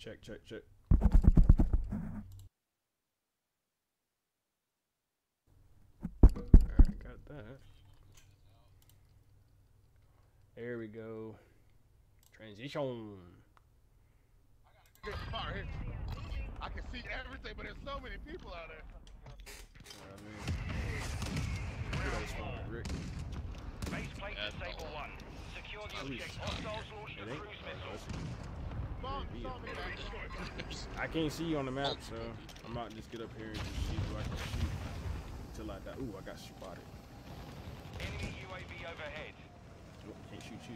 Check. Alright, got that. There we go. Transition. Good spot right here. I can see everything, but there's so many people out there. Rick. Base plate disable 1. Secure the object. Hostiles launched a cruise missile. I can't see you on the map, so I'm about to just get up here and just see who I can shoot until I die. Ooh, I got spotted. Enemy UAV overhead. Oh, can't shoot you.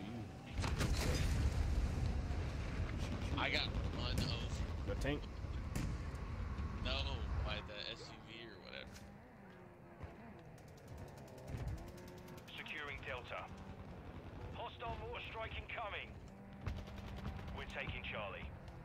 I got one of The tank. no by the SUV or whatever. Securing Delta. Hostile mortar strike incoming. We're taking Charlie.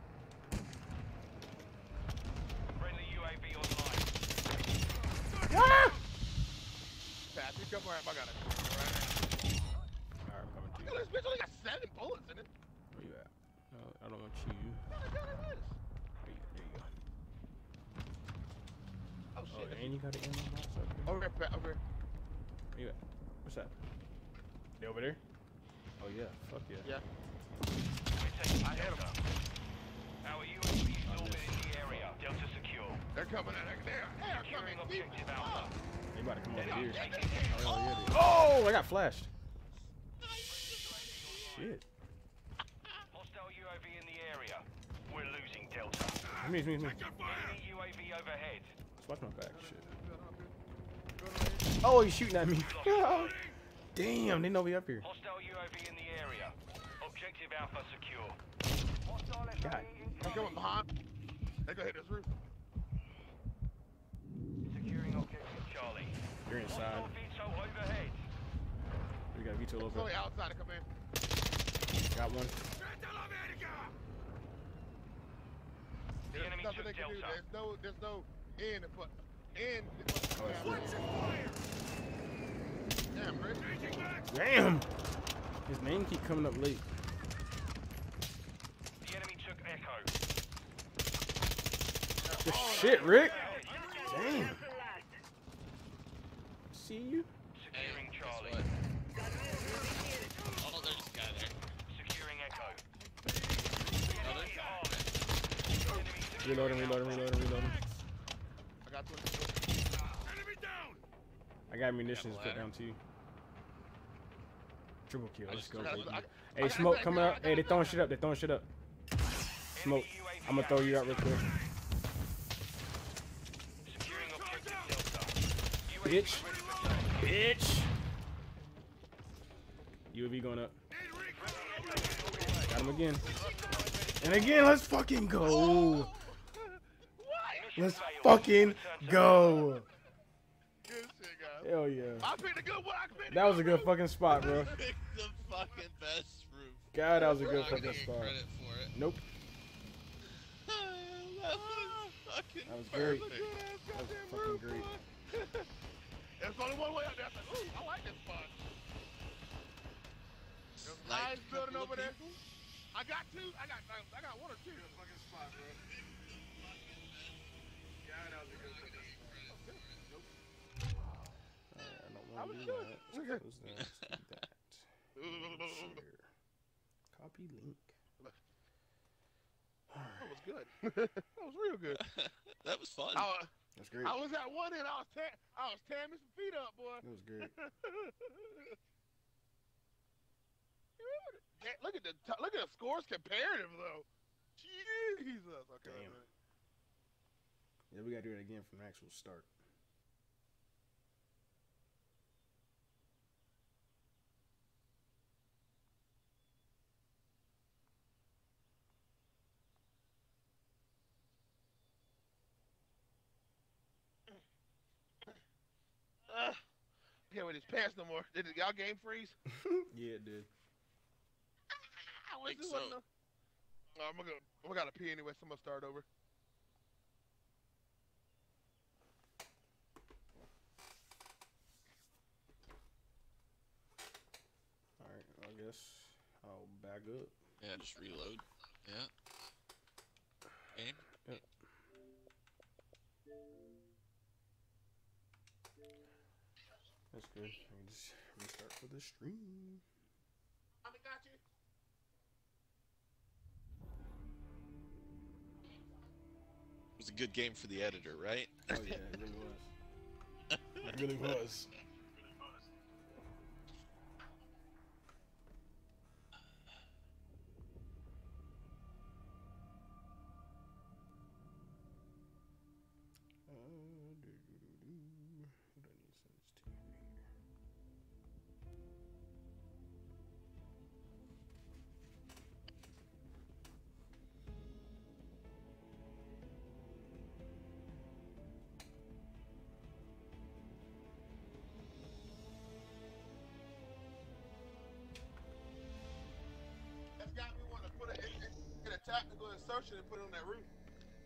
Friendly UAV online. Ah! Pass, you come around. I got it. Alright, I'm coming to you. Look, this bitch only got 7 bullets in it. Where you at? No, I don't want you. What the hell is this? There you go. Oh Oh, shit. and you got an ammo box up here? Over here, over here. Where you at? What's that? They over there? Oh yeah, fuck yeah. Yeah. We're taking I hit Delta. him. Our UAV is orbiting the area. Delta secure. They're coming in. They're Securing coming deep. objective Alpha. They about to come over Enemy here. taking Delta. Oh, yeah, they- oh, I got flashed. Shit. Hostile UAV in the area. We're losing Delta. Me. Enemy UAV overhead. Watch my back. Shit. Oh, he's shooting at me. Damn, they know we up here. Hostile UAV in the area. Objective Alpha secure. Hostile God. They're coming behind. They're gonna hit this roof. Securing objective Charlie. You're inside. Hostile Vito overhead. We got Vito It's over. only outside to come in. Got one. The There's enemy nothing took they can do. Delta. There's no end but end. Oh, it's Damn, Rick. Damn. His name keep coming up late. The enemy took Echo. Good shit, Rick. Damn. See you. Securing Hey, Charlie. guess what? Oh, there's a guy there. Securing Echo. Another? Reloading. I got 20. I got munitions to put down too. Triple kill. Let's go, baby. I Hey, smoke coming up. Hey, they throwing shit up. Smoke. I'm gonna throw you out real quick. Securing objective Delta. Bitch. UAV going up. Got him again. And again, let's fucking go. Let's fucking go. Good shit, guys. Hell yeah. I picked a good one. That was a good fucking spot, bro. Pick the fucking best roof. God, that was a I'm good not gonna fucking get spot. credit for it. Nope. That was fucking That was great. perfect. That was fucking great. There's only one way out there. I said, ooh, I like this spot. There's Sniped guys building couple of over there. people. I got two. I got one or two. Fucking spot, bro. I don't want to do that. Let's close that. Let's do that. Share. Copy link. That was good. That was real good. That was fun. That's great. I was at one end. I was tearing me some feet up, boy. That was great. Yeah, look at the scores comparative though. Jesus. Okay. Damn. Yeah, we gotta do it again from the actual start. Can't wear these pants no more. Did y'all game freeze? Yeah, it did. I think so. I gotta pee anyway, so I'm gonna start over. Alright, I guess I'll back up. Yeah, just reload. Yeah. Yep. That's good. I can just restart for the stream. I got you. It was a good game for the editor, right? Oh yeah, it really was. It really was. What I need to send this to you here. That's got me wanting to put it in a tactical insertion and put it on that roof.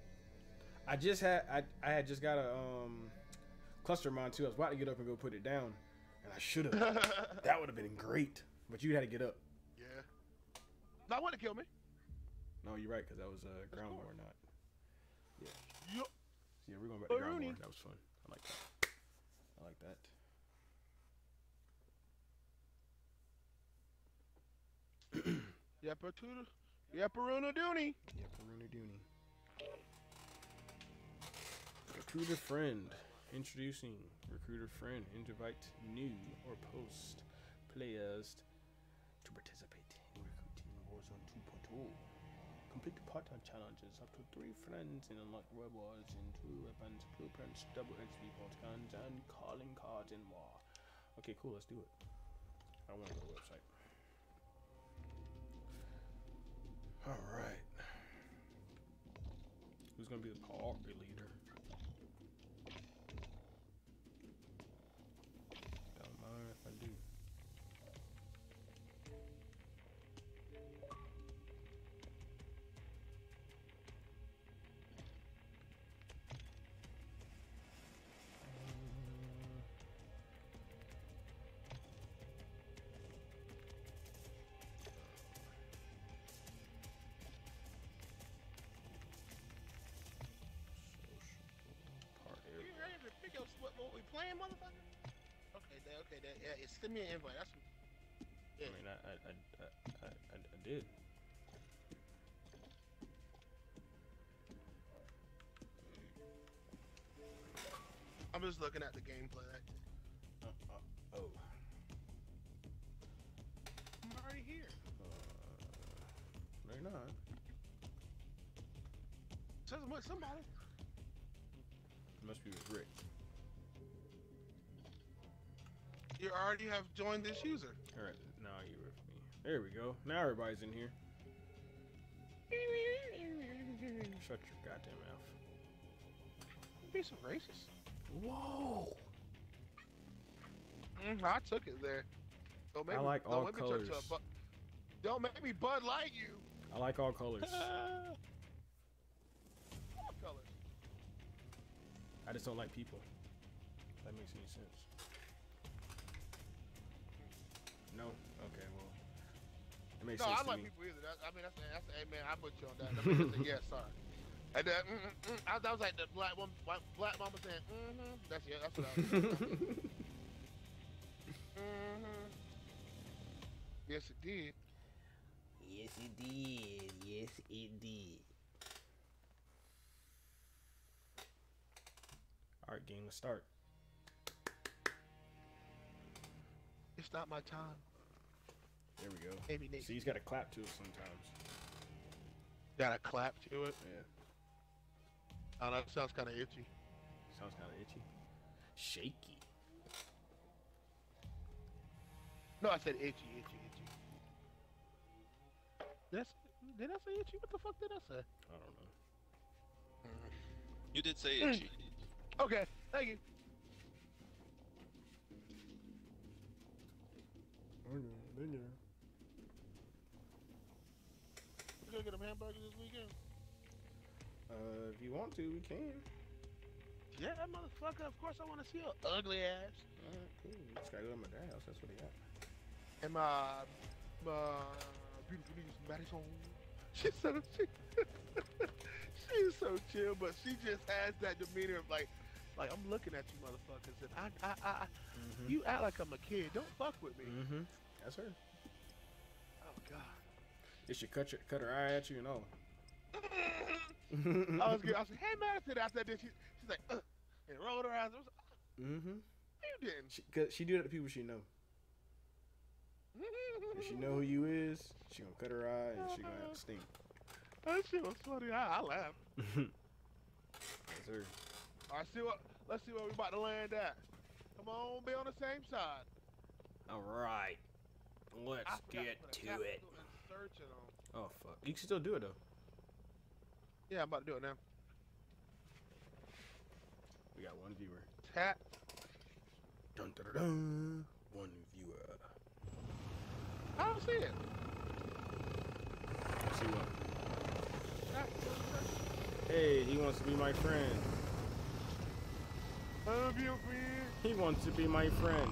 I had just got a cluster mine too. I was about to get up and go put it down, and I should have. That would have been great, but you had to get up. Yeah. Not want to kill me. No, you're right, because that was ground war, not. Yeah. Yup. Yeah, we're going back to ground Rooney. war. That was fun. I like that. I like that. Yapperuna Dooney. Yeah, Peruna Dooney. Recruiter friend. Introducing recruiter friend. Invite new or post players to participate in recruiting Warzone 2.0. Complete part-time challenges. Up to 3 friends and unlock rewards in 2 weapons, blueprints, double XP points, guns, and calling cards and more. Okay, cool. Let's do it. I want to go to the website. All right. Who's gonna be the party leader? Don't mind if I do. You ready to pick up what we playing, motherfucker? Okay, yeah, send me an invite. That's what, I yeah. mean, I did. I'm just looking at the gameplay. Oh. I'm already here. No, you're not. Says what? Somebody. Must be with Rick. You already have joined this user. All right, now you're with me. There we go. Now everybody's in here. Shut your goddamn mouth. Be some racist. Whoa! I took it there. Don't make I me, like don't all make me turn colors. to a don't make me Bud Light you. I like all colors. All colors. I just don't like people. If that makes any sense. No? Okay, well. It makes No, sense I to don't like me. people either. That's hey man, I put you on that. Yeah, sorry. And then that was like the black mama saying, That's it. That's what I was saying. Yes, it did. Yes, it did. Yes, it did. Alright, game, let's start. It's not my time. There we go. Maybe next. See, he's got to clap to it sometimes. Gotta clap to it. Yeah. I don't know, it sounds kind of itchy. Sounds kind of itchy. Shaky. No, I said itchy. Did I say itchy? What the fuck did I say? I don't know. You did say itchy. Okay, thank you. You gonna get them hamburgers this weekend? If you want to, we can. Yeah, that motherfucker. Of course, I want to see her ugly ass. Alright, cool. Just gotta go to my dad's house. That's what he got. And my beautiful niece Madison. She said She's so chill, but she just has that demeanor of like I'm looking at you, motherfuckers, and you act like I'm a kid. Don't fuck with me. That's her. Oh God. Did she cut her eye at you and all? I was like, hey man, I said after that, she's like, and rolled her eyes. I was like, you didn't. She do that to people she know. If she know who you is, she gonna cut her eye and she gonna have to stink. That shit was funny. I laughed. That's her. All right, let's see where we about to land at. Come on, be on the same side. All right, let's get to it. Oh fuck, you can still do it though. Yeah, I'm about to do it now. We got one viewer. Tap. Dun dun dun dun. One viewer. I don't see it. See what? Hey, he wants to be my friend. Love you, friend. He wants to be my friend.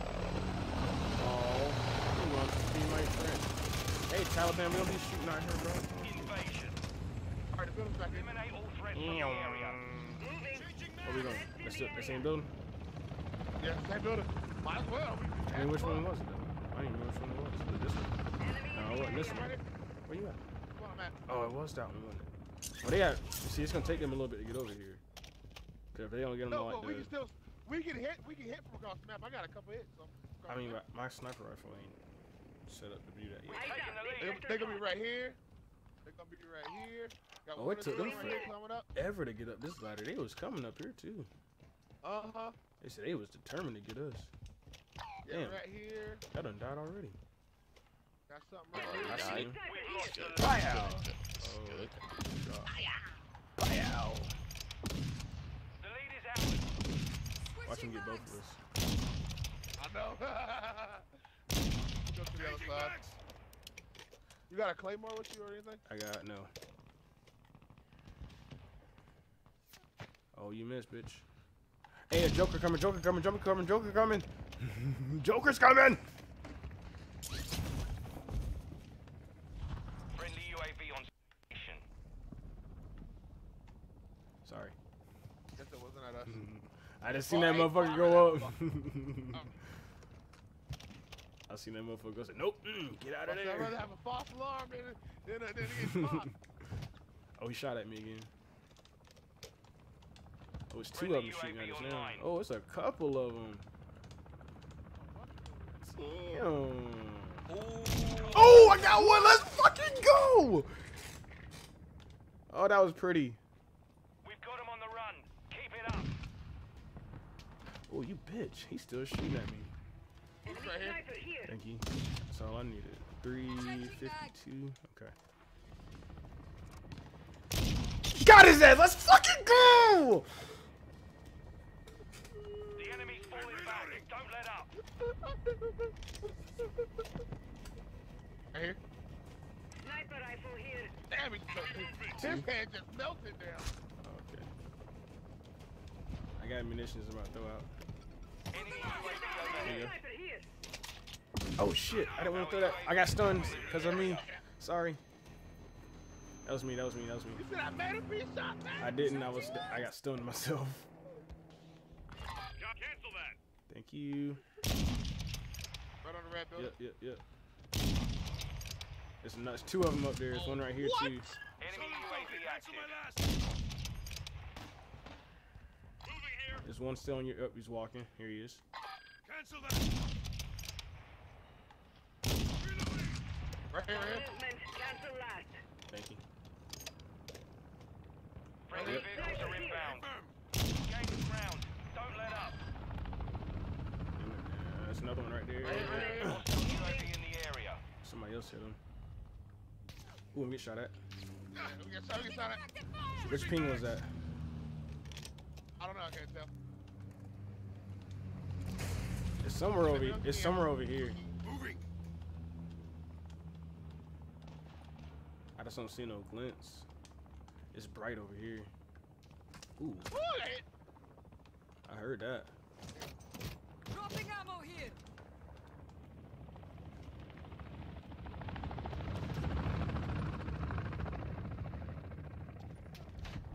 Oh, he wants to be my friend. Hey, Taliban, we don't be shooting out here, bro. Invasion. Alright, the building's back in. Eliminate all threats from the area. Where we going? That's the same building? Yeah, same building. Might as well. I mean, which one was it, though? I don't even know which one it was. Was it this one? No, it wasn't this one. Where you at? Come on, man. Oh, it was that one, wasn't it? Well, they got. See, it's gonna take them a little bit to get over here. Cause if they don't get them No, like but we can hit from across the map. I got a couple hits. So I mean, my sniper rifle ain't set up to do that yet. Taking the lead. they're gonna be right here. They're gonna be right here. Got Oh, one it took them right here coming up. forever to get up this ladder. They was coming up here too. They said they was determined to get us. Yeah, Damn. right here. That done died already. Got something right I here. see him. We've lost Good. the Wow. Good. Wow. The lead is out. Watch him get both of us. I know. Go to the other side. You got a claymore with you or anything? I got no. Oh, you missed, bitch. Hey, a Joker coming, Joker coming, Joker coming, Joker coming. Joker's coming! Friendly UAV on station. Sorry. Guess it wasn't at us. I just seen that motherfucker go up. I seen that motherfucker go say, nope, get out of I'd rather there. have a false alarm than get caught. Oh, he shot at me again. Oh, it's two of them shooting at us now. Oh, it's a couple of them. Damn. Oh, I got one. Let's fucking go. Oh, that was pretty. We've got him on the run. Keep it up. Oh, you bitch. He's still shooting at me. He's right here. Thank you. That's all I needed. 352. Okay. Got his ass. Let's fucking go. The enemy's falling back. Don't let up. Right here. Sniper rifle here. Damn, his hand just melted down. Okay. I got munitions I'm about to throw out. Enemy UAV There you overhead. go. Sniper here. Oh shit! I didn't want to throw that. I got stunned because of me. Sorry. That was me. That was me. That was me. You said I made him be shot, man. I didn't. I got stunned myself. Cancel that. Thank you. Right on the red building. Yep. There's nuts. Two of them up there. There's one right here too. Enemy UAV active. There's one still on your. Oh, he's walking. Here he is. Cancel that. Right here. Movement. Cancel last. Thank you. Friendly Yep. vehicles are inbound. Gain the ground. Don't let up. There's another one right there. Hostile UAV in the area. Somebody else hit him. Ooh, I'm getting shot at. We get shot at. Which ping was that? I don't know. I can't tell. It's somewhere over. It's somewhere over here. Moving. I just don't see no glints. It's bright over here. Ooh, I heard that. Dropping ammo here.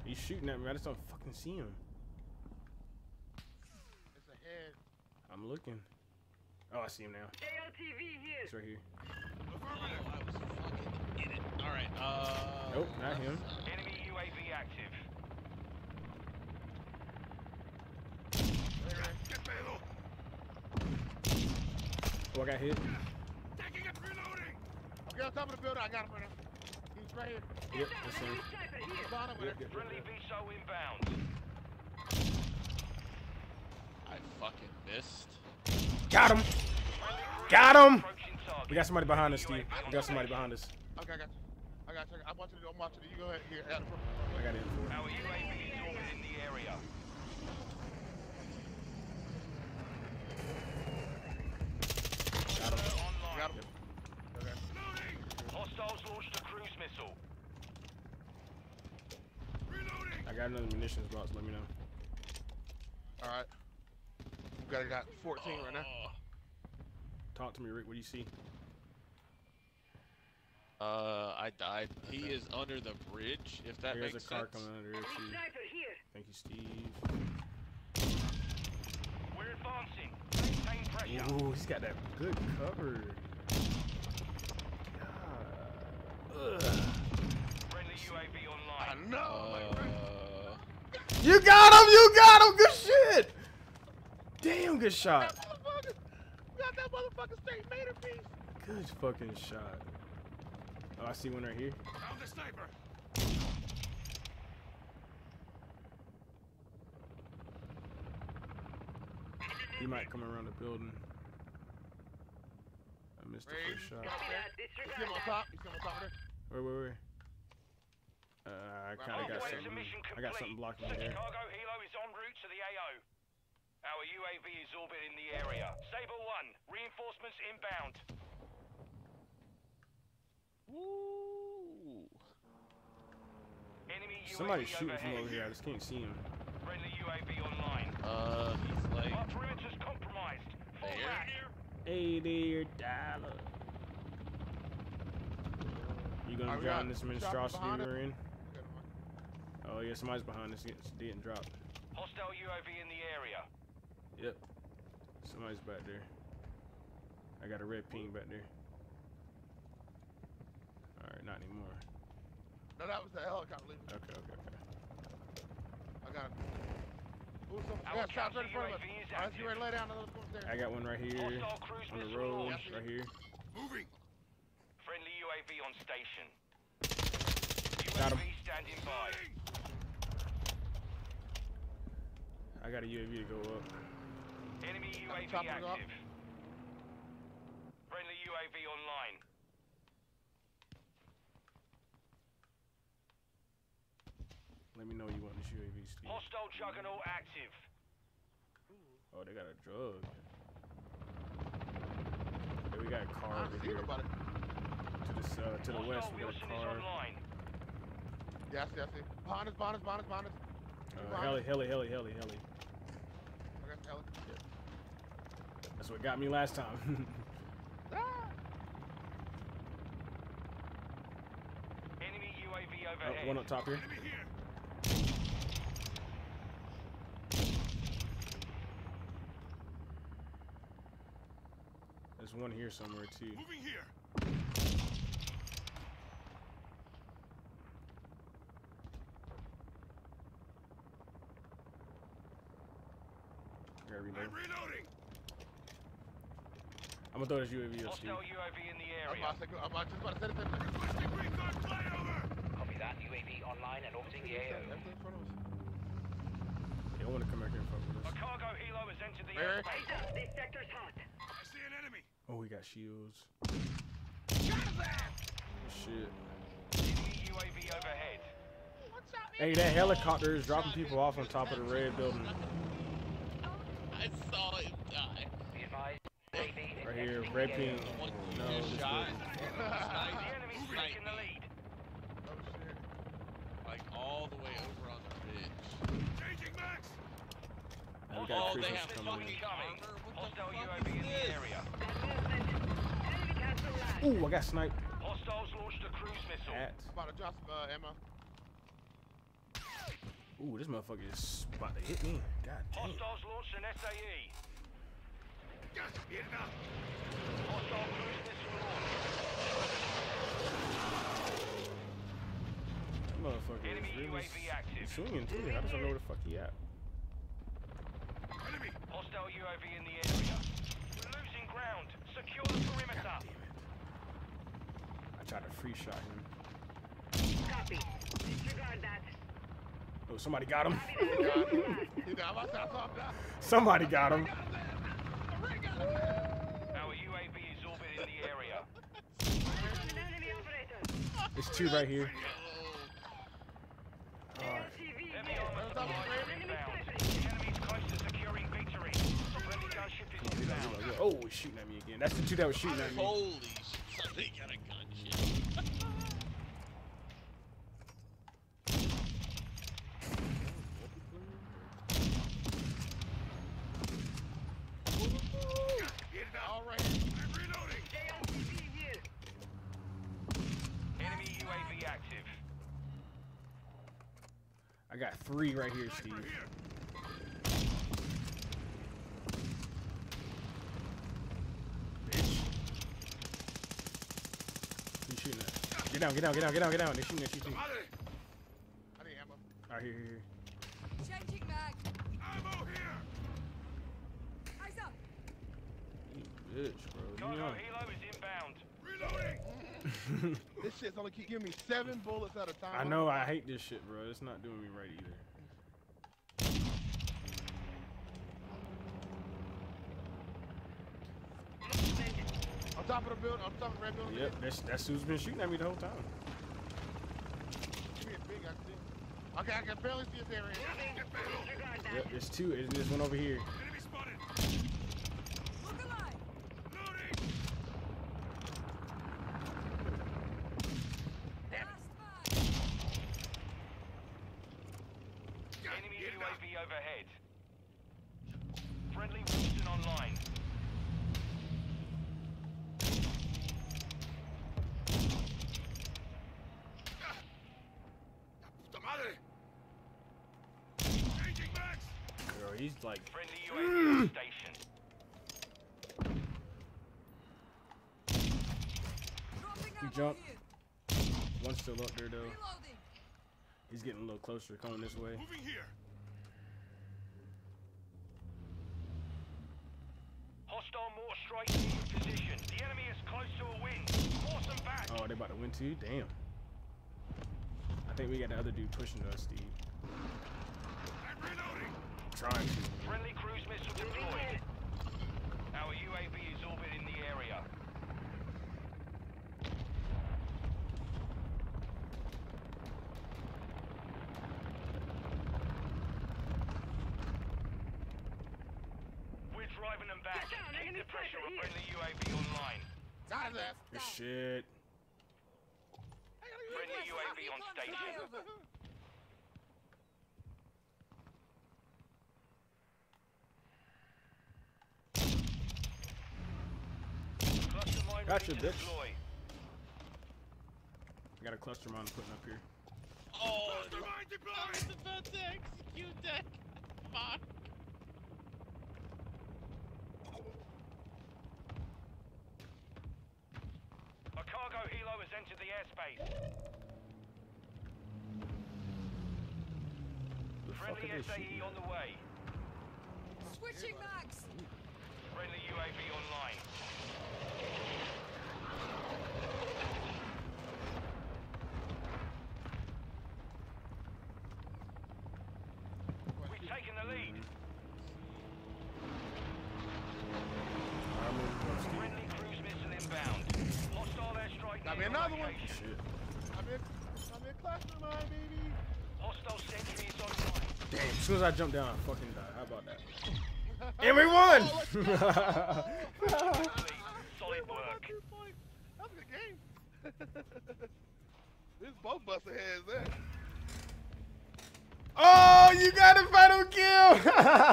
He's shooting at me. I just don't fucking see him. It's ahead. I'm looking. Oh, I see him now. JLTV here. He's right here. I was fucking in it. Alright, Nope, not him. Enemy UAV active. Oh, I got hit. Okay, on top of the building. I got him right now. He's right here. Yep, that's him. Sniper here. Bottom of Yep, it. yep, Friendly yep. VSO inbound. I fucking missed. Got him. Friendly cruiser Got him. approaching target. We got somebody behind us, Steve. We got somebody behind us. Okay, I got you. I got you. I'm watching it. I'm watching it. You go ahead. Here. Out front. I got info. Our UAV is orbiting the area. Got him. Online. Got him. Okay. Hostiles launched a cruise missile. I got another munitions box. Let me know. All right. We got 14 right now. Talk to me, Rick. What do you see? I died. He is under the bridge, if that There's makes a car sense. coming under there too. Sniper here. Thank you, Steve. We're advancing. Maintain pressure. Ooh, he's got that good cover. God. Ugh. Friendly UAV I online. know. You got him! You got him! Good shit! Damn, good shot. Motherfucker. We got that motherfucker straight mater piece. Good fucking shot. Oh, I see one right here. Found the sniper. He might come around the building. I missed the Raid. first shot. Get up there. You see him on top? You see him on top of there? Where? I kind of got Halfway to something. mission I got complete. something blocking me there. Cargo helo is en route to the AO. Our UAV is orbiting the area. Sabre 1, reinforcements inbound. Woo! Enemy UAV Somebody's shooting overhead. from over here. I just can't see him. Friendly UAV online. He's like Our perimeter's compromised. Fall There? back. Hey there, dollar. You gonna Alright, we drown got this shopping monstrosity behind we're in? Oh yeah, somebody's behind us. It's getting dropped. Hostile UAV in the area. Yep. Somebody's back there. I got a red ping back there. Alright, not anymore. No, that was the helicopter leaving. Okay. I got him. Ooh, Our yeah, shots right in front of us. counter UAV is Alright, you ready to lay down another one there. I got one right here Hostile cruise on the missile road, launched. right here. Moving. Friendly UAV on station. Got him. UAV standing by. I got a UAV to go up. Enemy UAV chopping it up. active. Friendly UAV online. Let me know you want this UAV, Steve. Hostile Juggernaut active. Oh, they got a drug. Yeah, we got a car I over see here. nobody. To the west, Hostile we got a Wilson is car. online. Yeah, I see. Behind us. Heli. Okay, heli. That's what got me last time. Ah! Enemy UAV Oh, overhead. one up top here. There's one here somewhere too. Moving here. Gotta reload. I'm reloading. I'm gonna throw this UAV up, Steve. Hostile UAV in the I'm area. just about to set it there. Requesting recon flyover. Copy that. UAV online and orbiting the AO. Everything in front of us. They don't want to come back here and fuck with A us. cargo helo has entered the Where? airspace. Heads up, this sector's hot. I see an enemy. Oh, we got shields. Shit. Enemy UAV overhead. Hey, that helicopter is dropping people off on top of the red building. I saw him die. Be advised. UAV is Right here, exiting red the ping. AO. One No, you just this shot. The enemy's taking the lead. Oh shit. Like all the way over on the ridge. Changing max. We got Oh, a they Christmas have coming fucking in. armor. What Hostile the fuck UAV in is the this? area. That movement. Enemy cancel last. Ooh, I got sniped Hostiles launched a cruise missile. at. About to drop some ammo. Ooh, this motherfucker is about to hit me. God damn. Hostiles launched an SAE. Mierda! Hostile cruise missile launched. That motherfucker Enemy is really UAV active. swinging too. How does I know where the fuck he at? Enemy! Hostile UAV in the area. We're losing ground. Secure the perimeter. Damn it. I tried to free shot him. Copy. Disregard that. Oh, somebody got him. You know, I'm about to stop that. Somebody got him. Our UAV is orbiting the area. An enemy operator. There's two right here. LTV Heavy here. armor supplies are Enemy inbound. sniping. The enemy's close to securing victory. Friendly gunship is inbound. Oh, he's shooting at me again. That's the two that was shooting at me. Holy shit, somebody got a gunship. Mierda! All right. I'm reloading! LTV here. Enemy UAV active. I got three right here, Steve. Sniper here! Bitch. Who's shooting at? Get down, get down, get down, get down, get down. They're shooting at you too. Madre! I need ammo. Alright, here. Changing mag. Ammo here! Eyes up. You bitch, bro. You Cargo know. helo is inbound. Reloading! This shit's only keep giving me 7 bullets at a time. I know, I hate this shit, bro. It's not doing me right either. On top of the building, on top of the red building. Yep, that's who's been shooting at me the whole time. Give me a big, I can see. Okay, I can barely see his area. Disregard that. Yep, there's two. There's one over here. Enemy spotted! Look alive. Loading! Last mag. Enemy Mierda! UAV overhead. Friendly Wilson online. Puta madre! Changing max! Girl, he's like, Friendly UAV on station. Dropping He ammo jumped. here. one's still up there though. Reloading. He's getting a little closer, coming this way. Moving here! Hostile mortar strike in position. The enemy is close to a win. Force them back. Oh, they about to win too? Damn. I think we got the other dude pushing us, Steve. I'm reloading! Trying to. Friendly cruise missile deployed. Our UAV is orbiting the area. We're driving them back. Get down, Keep enemy the pressure sniper on here. friendly UAV online. Got his ass. Good shit. Friendly UAV on station. Flyover. Cluster mine Gotcha, ready to bitch. deploy. I got a cluster mine putting up here. Oh, Mastermind I deployed! was about to execute that. Fuck. A cargo helo has entered the airspace. The fuck Friendly are they SAE shooting on the way. Switching mags. Friendly UAV online. We've taken the lead. I'm in one, Steve. Friendly cruise missile inbound. Hostile airstrike Got me near another one. location. Shit. I'm in cluster mine, baby. Hostile sentry is online. Damn, as soon as I jump down, I fucking die. How about that? And we won! Solid work. 2 points. That was a good game. This both buster heads there. Oh, you got a final kill!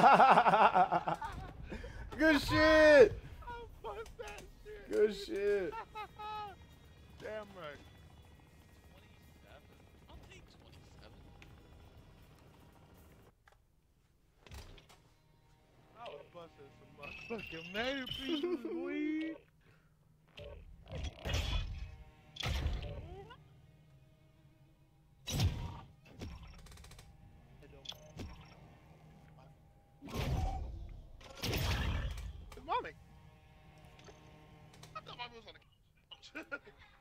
Good shit! I bust that shit. Good shit. Damn right. 27. I'll take 27. Some motherfucking native pieces, boy. Mommy. I thought mommy was on the couch.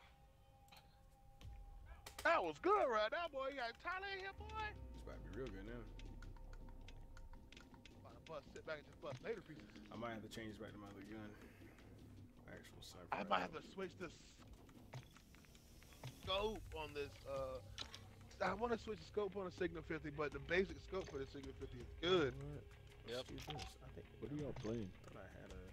That was good right now, boy. You got Tyler in here, boy. It's about to be real good now. About to bust, sit back and just bust later pieces. I might have to change back to my other gun. Actual sniper. I might have to switch the scope on this. I want to switch the scope on the Signal 50, but the basic scope for the Signal 50 is good. Yep. Let's do this. I think. What are y'all playing? I thought I had a.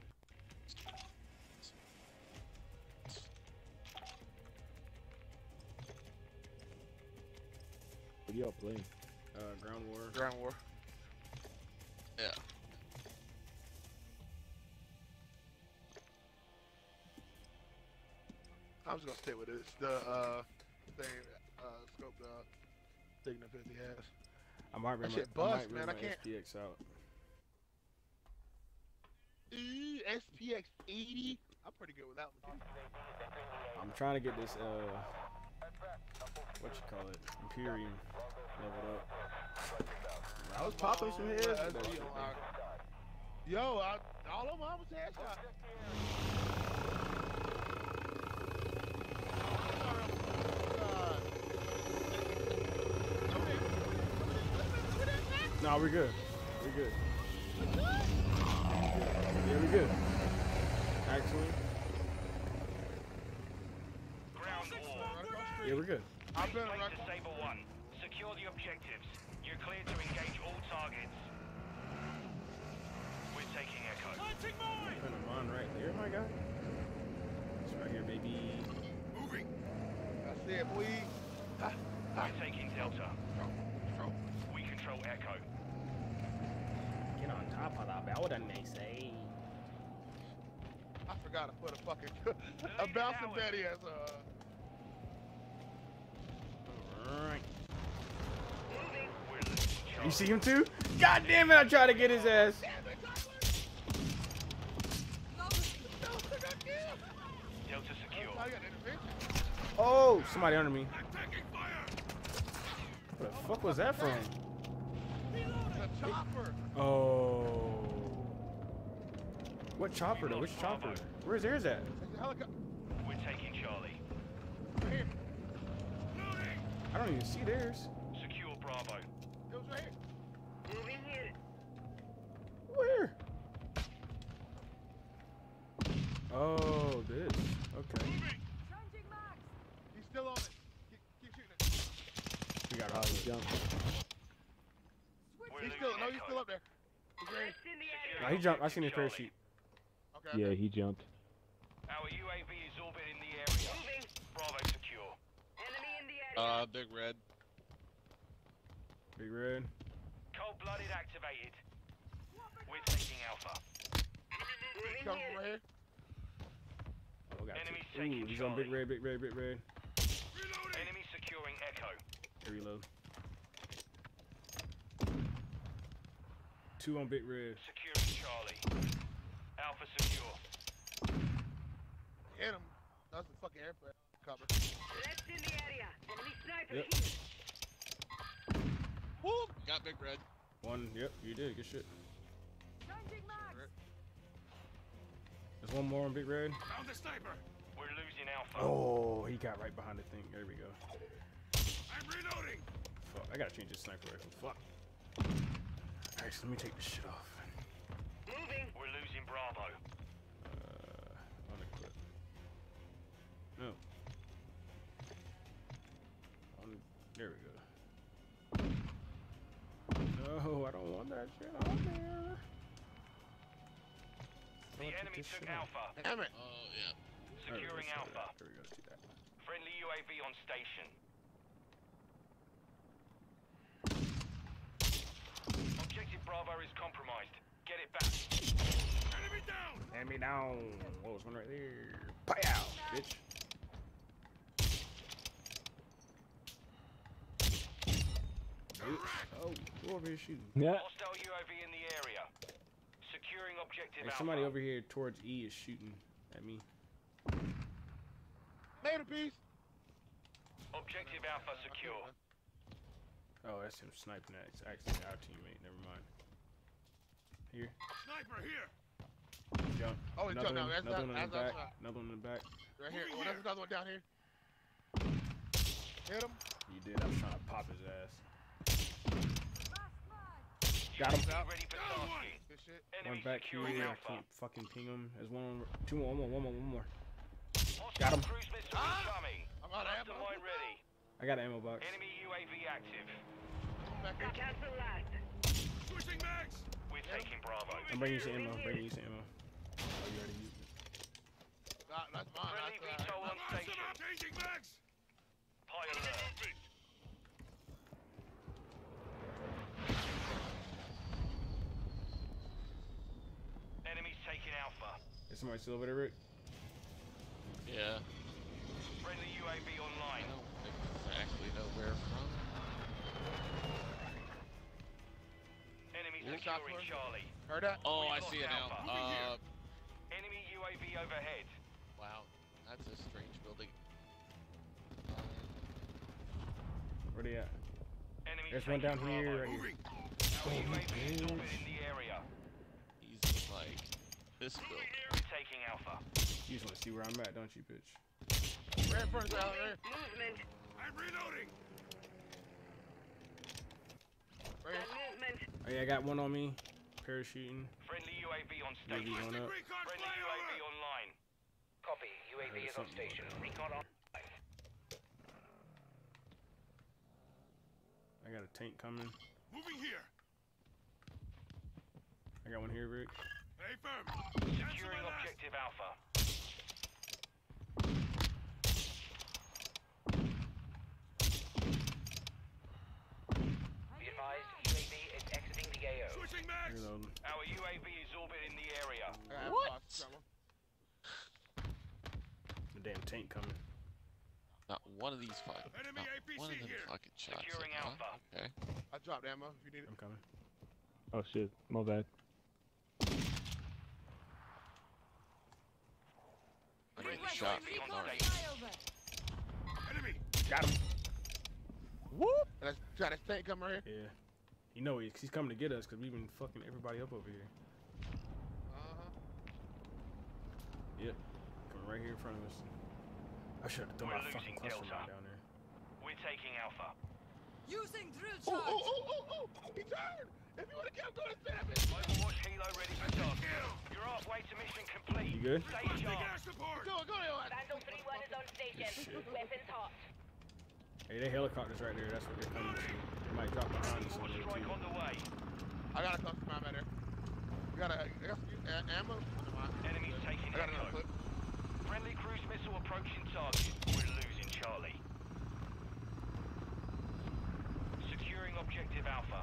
What are y'all playing? Ground War. Ground War. Yeah. I'm just gonna stay with this. The scope the Signal 50 has. I might remember. shit bust, man. I can't- SPX out. SPX 80. I'm pretty good with that one. I'm trying to get this what you call it, Imperium leveled up. I was popping some heads. with that shit, man. Yo, all of them was headshot. No, we're good. We're good. Yeah, we're good. Actually, Ground war. yeah, we're good. I've been Take around. to Saber 1. Secure the objectives. You're cleared to engage all targets. We're taking Echo. Put a mine right there, my guy. It's right here, baby. Moving. I said, boy. We're taking Delta. We control Echo. Get on top of the building, they say. I forgot to put a fucking a bouncing Betty as a. Alright. We're losing You Charlie. see him too? God damn it, I tried to get his ass. Delta secure. I got intervention. Oh, somebody under me. I'm taking fire. Where the fuck was that from? The chopper. Oh. What chopper though? Which chopper? Where's theirs at? It's a helicopter. We're taking Charlie. Right here. Loading. I don't even see theirs. Secure Bravo. It was right here. Moving here. Where? Oh, this. Okay. Changing max. He's still on it. Keep shooting it. We got Oh, all he's jumped. We're He's losing still, no, he's Echo. still up there. He's right Rest in the area. Nah, he jumped. I seen his Charlie. parachute. Okay. Yeah, he jumped. Our UAV is orbiting the area. Moving. Bravo secure. Enemy in the area. Big red. Big red. Cold-blooded activated. We're taking Alpha. Moving Comes here. right here. Oh, got Enemy's two. taking Ooh, he's on big Charlie. red, big red, big red. Reloading. Enemy securing Echo. Reload. Two on big red. Securing Charlie. Alpha secure. Hit him. That's the fucking airplane cover. Rest in the area. Enemy sniper Yep. here. Woo! Got big red. One. Yep, you did. Good shit. Changing max. There's one more on big red. Found the sniper. We're losing Alpha. Oh, he got right behind the thing. There we go. I'm reloading. Fuck, I gotta change this sniper rifle. Fuck. Alright, so let me take this shit off. Moving. We're losing Bravo. Unequip. No. There we go. No, I don't want that shit on there. The enemy took Alpha. Damn it. Oh, yeah. Securing Alpha. There we go, let's do that. Friendly UAV on station. Objective Bravo is compromised. Get it back. Enemy down. Hand me down. Oh, there's one right there. Pow, bitch. Oh, who over here shooting? Yeah. Hostile UAV in the area. Securing objective Hey, Alpha. somebody over here towards E is shooting at me. Made a piece. Objective Alpha secure. Oh, that's him sniping at. It's actually our teammate. Never mind. Here. Sniper here. Jump. Oh, he Another jumped one, down. That's another one in the that's back. outside. Another one in the back. Right here. Moving Oh, there's here. another one down here. Hit him. You did. I was trying to pop his ass. Last mag. Got him. UAV ready for Down one. tasking. Good shit. One Enemy back securing here. I Alpha. can't fucking ping him. There's one more. Two more. One more. Hostile Got him. cruise missile incoming. I'm out of ammo. Mastermind ready. I got an ammo box. Enemy UAV active. Back Now here. cancel last. Switching mags. We're taking Bravo. I'm bringing you some ammo. Bringing you some ammo. Oh, you already used it. That's mine. Friendly That's VTOL on Lost them station. out. Changing mags. High alert. Moving. Enemies taking Alpha. Is somebody still over there, Rick? Yeah. Friendly UAV I online. don't exactly know where from. Enemy Good shot securing for him. Charlie. Heard that? Oh, I We've see it lost now. Alpha. Enemy UAV overhead. Wow. That's a strange building. Where they at? Enemy There's one down taking here, Bravo. right here. Moving. Our UAV is orbiting in the area. He's in like this building. We're taking Alpha. You just want to see where I'm at, don't you, bitch? Right in front of us, Alan. Right Movement. I'm reloading. here. And movement. Oh yeah, I got one on me. Parachuting. Friendly UAV on UAV station. going up. Recon Friendly flyover. UAV online. Copy. UAV is on something station. over Recon on. I got a tank coming. Moving here. I got one here, Rick. Hey, firm. Cancel Securing my last. objective Alpha. Be advised, UAV is exiting the AO. Switching mags. Reloading. Our UAV is orbiting the area. I got What? ammo box. Got one. The damn tank coming. Not one of these fucking. Enemy Not APC one of them here. fucking shots. Securing hit, huh? Alpha. Okay. I dropped ammo if you need it. I'm coming. Oh shit, my bad. I need a Friendly shot. UAV on Sorry. station. Flyover. Enemy. Got him. And that's got this tank coming right here. Yeah. You know he's coming to get us because we've been fucking everybody up over here. Yep. Coming right here in front of us. I should have thrown We're my fucking losing cluster Delta. mine down there. We're taking Alpha. Using drill Oh, charge. he turned! If you would have kept going, that bitch. Overwatch Helo ready for tasking. You're halfway to mission complete. You good? Stay Requesting sharp. air support. Go, yo. Vandal 3-1 is on station. Shit. Weapons hot. Hey, they helicopters right there. That's what they're coming to. They might drop behind us Force over there strike too. on the way. I got a custom map right there. I got some ammo. Enemies taking I got another Echo. clip. Friendly cruise missile approaching target. We're losing Charlie. Securing objective Alpha.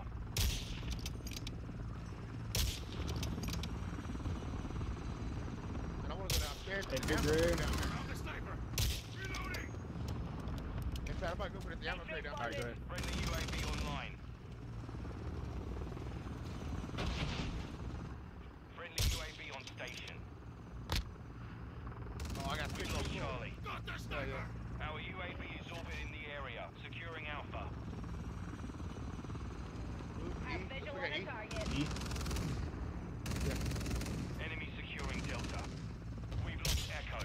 And I want to go downstairs. Hey, The Big ammo Red. crate down there. Found the sniper. Reloading. In fact, I might go for the ammo crate down Alright, go ahead. Friendly UAV online. Friendly UAV on station. Oh, I got We've 6 lost people. Charlie. Got the sniper. Our UAV is orbiting the area. Securing Alpha. Have visual on the target. E. Enemy securing Delta. We've lost Echo.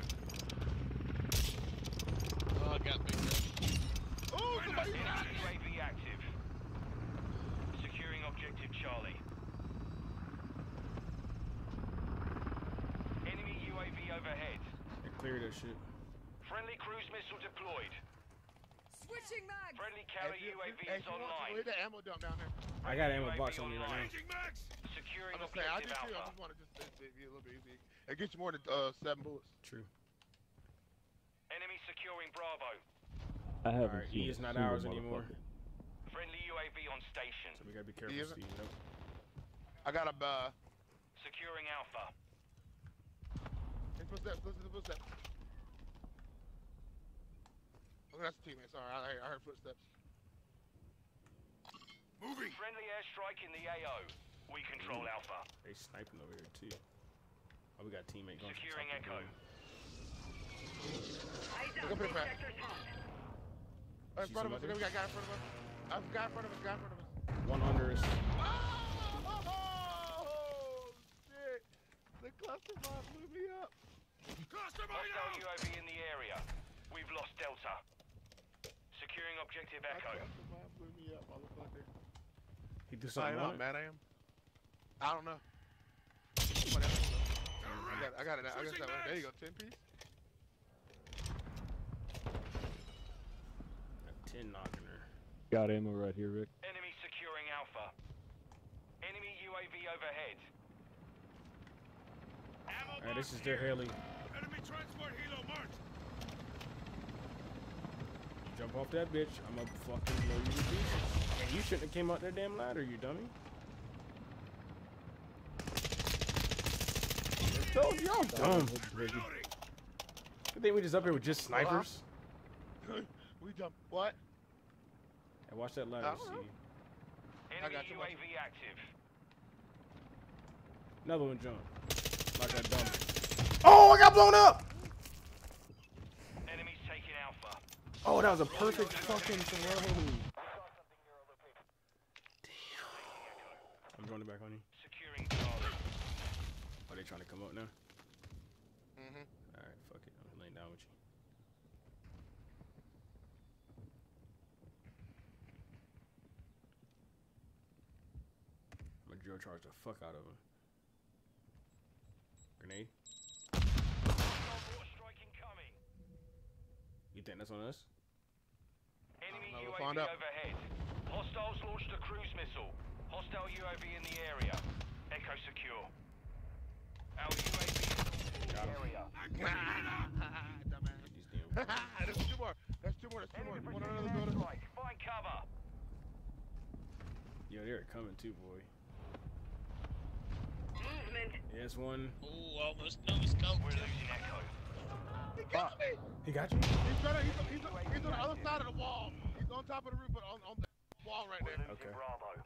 Oh, I got big red. Oh, somebody Enemy shot me. UAV active. Securing objective Charlie. Enemy UAV overhead. They cleared that shit. Friendly cruise missile deployed. Switching mag. Friendly carrier UAV is online. Where's the ammo dump down there? I got ammo UAV box on me right now. Changing mags. Securing I'm just saying, I do objective too. I Alpha. just want to be a little bit easy. It gets you more than 7 bullets. True. Enemy securing Bravo. I haven't Alright, seen E is a not single ours anymore. motherfucker. Friendly UAV on station. So we gotta be careful, Is it? Steve. Nope. I got a Securing Alpha. footsteps. Listen to the footsteps. Okay, that's a teammate. Sorry, I heard footsteps. Moving. Friendly airstrike in the AO. We control Alpha. They sniping over here too. Oh, we got a teammate going. Securing Echo. Look up here, Pat. In front of us. We got a guy in front of us. A guy in front of us. Guy in front of us. One under us. Oh, shit. The cluster bomb blew me up. Cluster mine Hostile out! UAV in the area. We've lost Delta. Securing objective That Echo. cluster bomb blew me up, motherfucker. He do I something know how on it? mad I am. I don't know. Whatever. I got it. I got that one. There you go. 10 piece. A 10 knocking her. Got ammo right here, Rick. Enemy securing Alpha. Enemy UAV overhead. Alright, this is their heli. Enemy transport helo marked. Jump off that bitch. I'm gonna fucking blow you to pieces. And you shouldn't have came up that damn ladder, you dummy. I told you, y'all dumb. Reloading. I think we just up here with just snipers. We jumped. What? And watch that ladder, I don't know. see. Enemy got you, UAV active. Another one jump. Like that dummy. Oh, I got blown up! Enemies taking Alpha. Oh, that was a perfect fucking throw. Damn. I'm throwing it back on you. Securing Charlie. Are they trying to come up now? Mm-hmm. Alright, fuck it. I'm laying down with you. I'm gonna drill charge the fuck out of him. Grenade. Hostile strike incoming. You think that's on us? Enemy know, we'll UAV find out. overhead. Hostiles launched a cruise missile. Hostile UAV in the area. Echo secure. Our UAV is in the area. Dumbass. These damn. There's two more. There's two more. Enemy One on precision another building. airstrike. Find cover. Yo, they're coming too, boy. Movement. Yes, one. Oh, almost no scope. We're losing Echo. He got me. He got you? He's on the other side of the wall. He's on top of the roof, but on the wall right We're there. losing Okay. Bravo.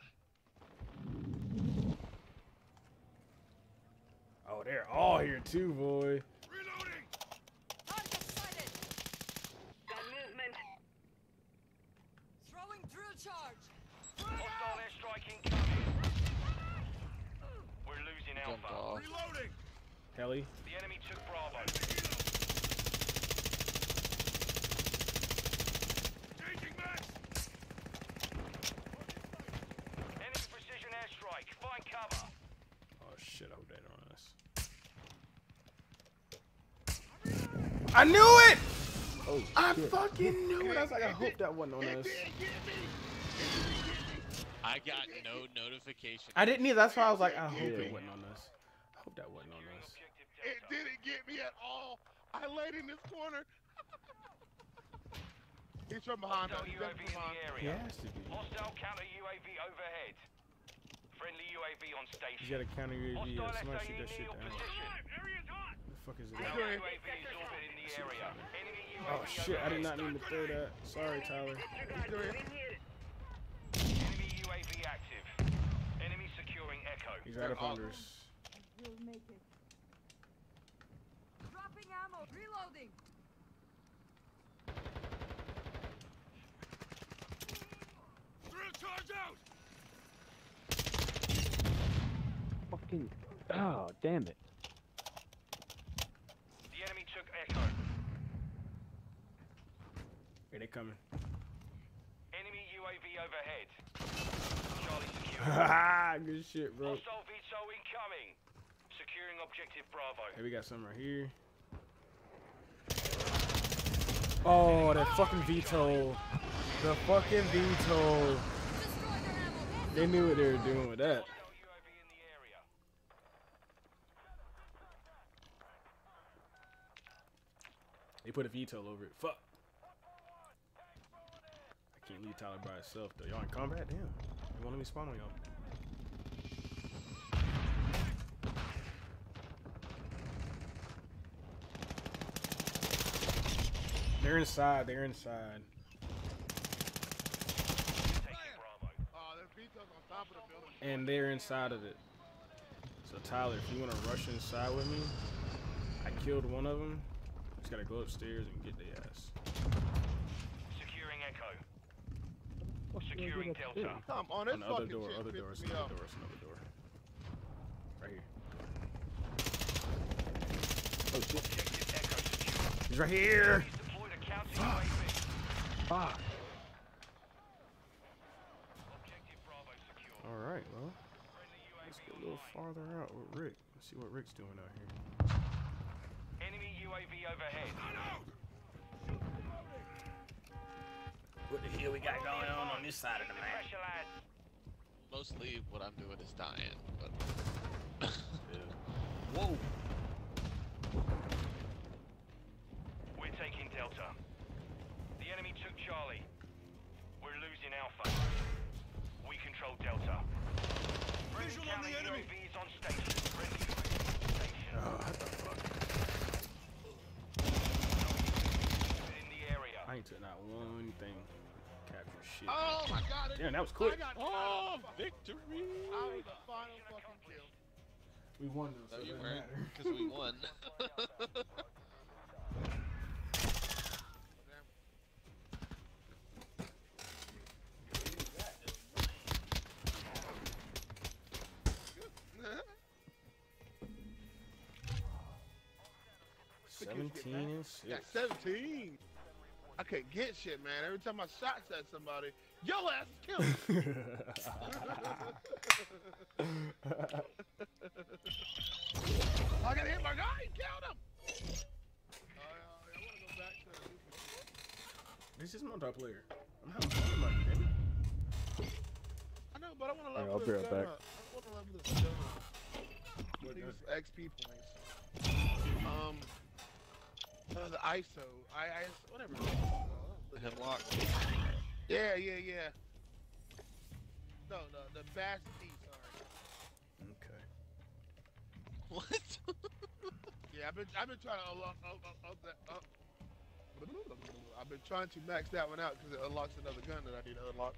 Oh, they're all here too, boy. Reloading. Target sighted. Got movement. Throwing drill charge. Hostile airstrike incoming. We're losing Jumped Alpha. off. Reloading. Heli. The enemy took Bravo. Changing max. Enemy precision airstrike. Find cover. Oh shit, I hope they don't on us. I knew it! Oh, I shit. fucking knew it. I was like, I hope that wasn't on us. I got no notification. I didn't either. That's why I was like, I hope Yeah. it wasn't on us. I hope that wasn't on Securing us. objective It Delta. didn't get me at all. I laid in this corner. He's from behind us. Hostile He's UAV definitely in behind. the He area. has to be. Hostile counter UAV overhead. Friendly UAV on You station. got a counter UAV. Hostile Somebody SAE shoot that near shit your down. position. Area's hot. What the fuck is it? Our doing? UAV is orbiting the area. Enemy UAV Oh shit, I did overhead. not mean to throw that. Sorry, Tyler. Disregard. doing it. Move in here. Enemy UAV active. Enemy securing Echo. He's right up under us. We'll make it. Dropping ammo. Reloading. Drill charge out. Fucking. Oh, damn it. The enemy took Echo. Here they coming. Enemy UAV overhead. Charlie secure. Haha, good shit, bro. Hostile VTOL incoming. Securing objective Bravo. Hey, we got some right here. Oh, that fucking VTOL. The fucking VTOL. Destroy their ammo. They knew what they were doing with that. Hostile UAV in the area. They put a VTOL over it. Fuck. I can't leave Tyler by himself, though. Y'all in combat? Damn. They won't let me spawn on y'all. They're inside. They're inside. Taking Bravo. Oh, there's vetoes on top top of the building. and they're inside of it. So Tyler, if you want to rush inside with me, I killed one of them. Just gotta go upstairs and get their ass. Securing Echo. What should I do Securing upstairs? Delta. Come on, this On the other fucking door, shit other pisses door, it's me another off. door, it's another door. Right here. Oh shit. Objective Echo secure. He's right here. He's deployed a counter UAV. Fuck. Objective Bravo secure. All right, well, Friendly let's UAV get a little online. farther out with Rick. Let's see what Rick's doing out here. Enemy UAV overhead. What the hell we got going on this side of the map? Pressure lads. Mostly what I'm doing is dying, but Whoa. We're taking Delta. The enemy took Charlie. We're losing Alpha. We control Delta. Friendly Visual on the counter enemy. UAV is on station. Friendly UAV on station. Oh, what the fuck? In the area. I ain't took not one thing. Capture shit. Oh my god. Damn, that was I quick. got oh, victory! I was the final fucking kill. We won though, No, so it you doesn't weren't, matter. because we won. Seventeen and Yeah, 6. 17. I can't get shit, man. Every time I shot at somebody, your ass is killed. I gotta hit my guy and killed him. I wanna go back to. This is multiplayer. I'm having fun with my game. I know, but I wanna Alright, level I'll this be right gun back. up. I wanna level this gun up. What These gun? XP points. The ISO, whatever. Hemlock. Yeah. No, the Bass T, sorry. Okay. What? Yeah, I've been trying to unlock. I've been trying to max that one out because it unlocks another gun that I need to unlock.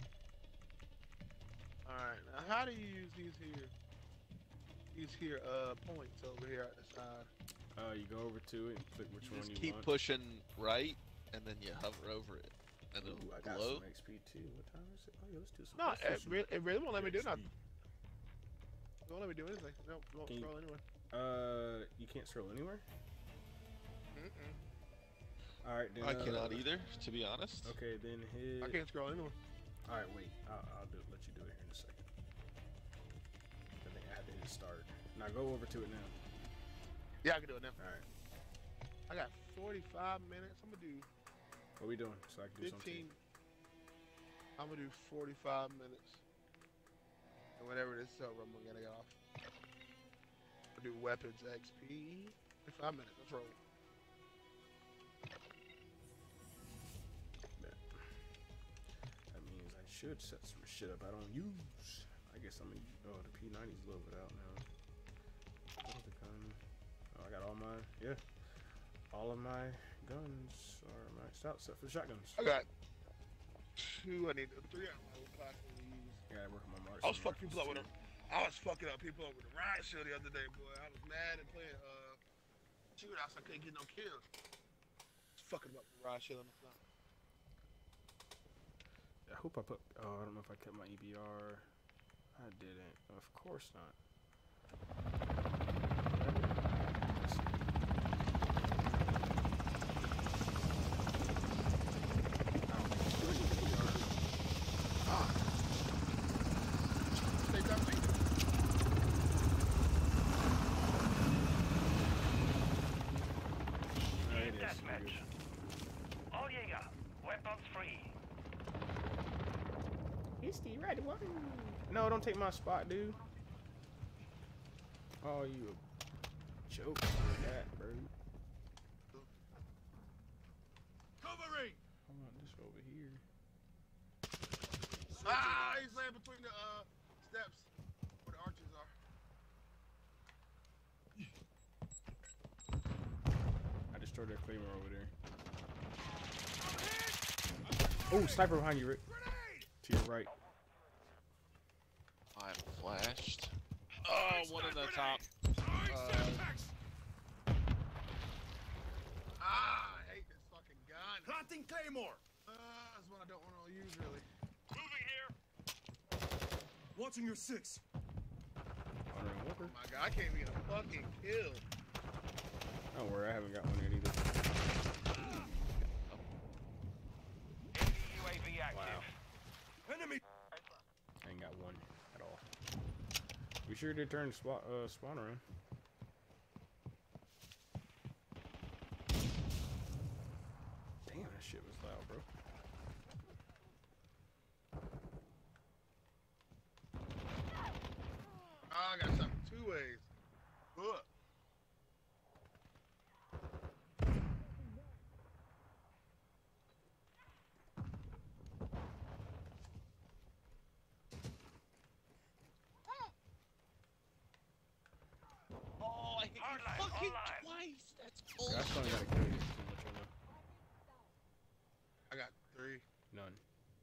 All right, now how do you use these here? These here points over here at the side. You go over to it and click which You one just you keep want. pushing right, and then you hover over it, and Ooh, it'll I got glow. some XP too. What time is it? Oh yeah, let's do some. No, let's do some it really won't let me do XP. nothing. It won't let me do anything. No, it won't Can you- scroll anywhere. You can't scroll anywhere. Mm-mm. All right, then. I cannot either, to be honest. Okay, then hit. I can't scroll anywhere. All right, wait. I'll do. Let you do it here in a second. I think I had to hit start. Now go over to it now. Yeah, I can do it now. All right. I got 45 minutes. I'm gonna do What we doing? So I can do 15. something. I'm gonna do 45 minutes. And whenever this is over, I'm gonna get off. I'll do weapons XP. 5 minutes. Let's roll. That means I should set some shit up I don't use. I guess I'm gonna. Oh, the P90's loaded out now. Other gun. Oh, I got all my. Yeah. All of my guns are maxed out except for the shotguns. I got 2. I need 3 out of my old class to use. I gotta work on my marks. I was fucking people up with I was fucking up people up with a riot shield the other day, boy. I was mad and playing shootouts. I couldn't get no kills. Just fucking up with the riot shield on the front. I hope I put. Oh, I don't know if I kept my EBR. I didn't. Of course not. Let's see. I don't think it's really EBR. They got me. No, it is. Deathmatch. All Jäger. Weapons free. It's the right one. No, don't take my spot, dude. Oh, you a joke with that, bro. Covering! I want this over here. Ah, he's laying between the steps where the archers are. I destroyed their claymore over there. Oh, sniper behind you, Rick. Grenade! To your right. flashed. Oh, one in the top. I hate this fucking gun. Planting Claymore. That's one I don't want to use really. Moving here. Watching your six. Oh my god, I can't get a fucking kill. Don't worry, I haven't got one yet either. Enemy UAV active. Enemy. I ain't got one at all. We sure did turn spawn around. Damn, that shit was loud, bro. Oh, I got something 2 ways. Ugh. Oh, I hit you Hardline, fucking online. twice. That's I bullshit. still ain't gotta kill you too much, I know. I got 3. None.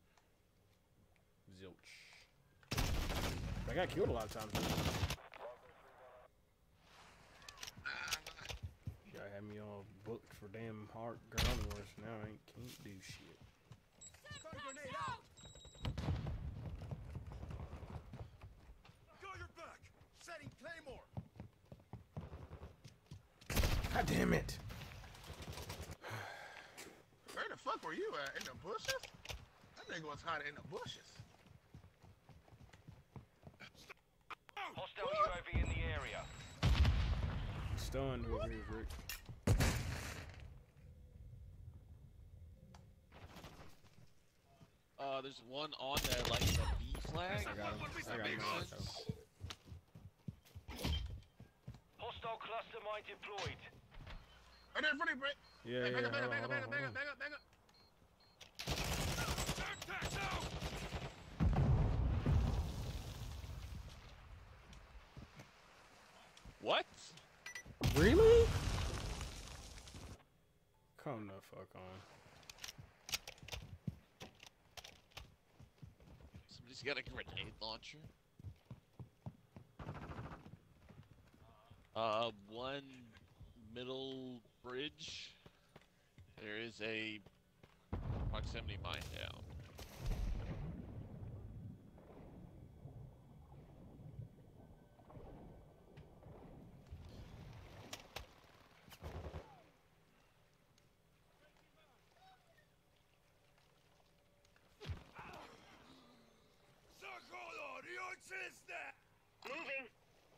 Zilch. I got killed a lot of times. Y'all had me all booked for damn hard ground wars. Now I can't do shit. Stun grenade out. Got your back. Setting Claymore. God damn it! Where the fuck were you at? In the bushes? That nigga was hiding in the bushes. Hostile UAV in the area. Stunned over here, Rick. There's one on the like the B flag. I got him. I got him. Hostile cluster mine deployed. Right there in front of you, Brett. Yeah, Hey, yeah, back up, back up, hold on, back up, hold back on, up, back up, back up, back up. What? Really? Come the fuck on. Somebody's got a grenade launcher. One middle bridge. There is a proximity mine down. Moving.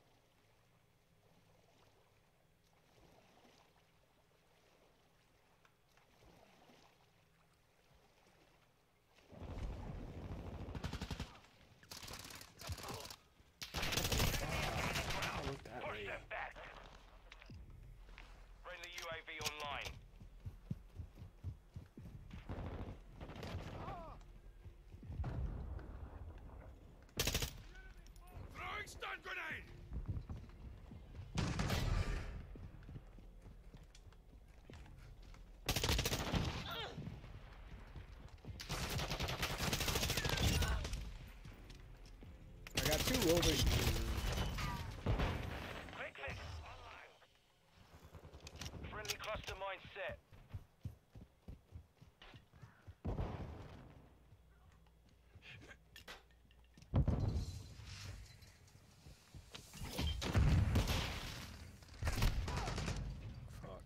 Look that Push way. them back. Friendly UAV online. Throwing stun grenade. I got two over here. Quick fix. Friendly cluster mine set. Fuck.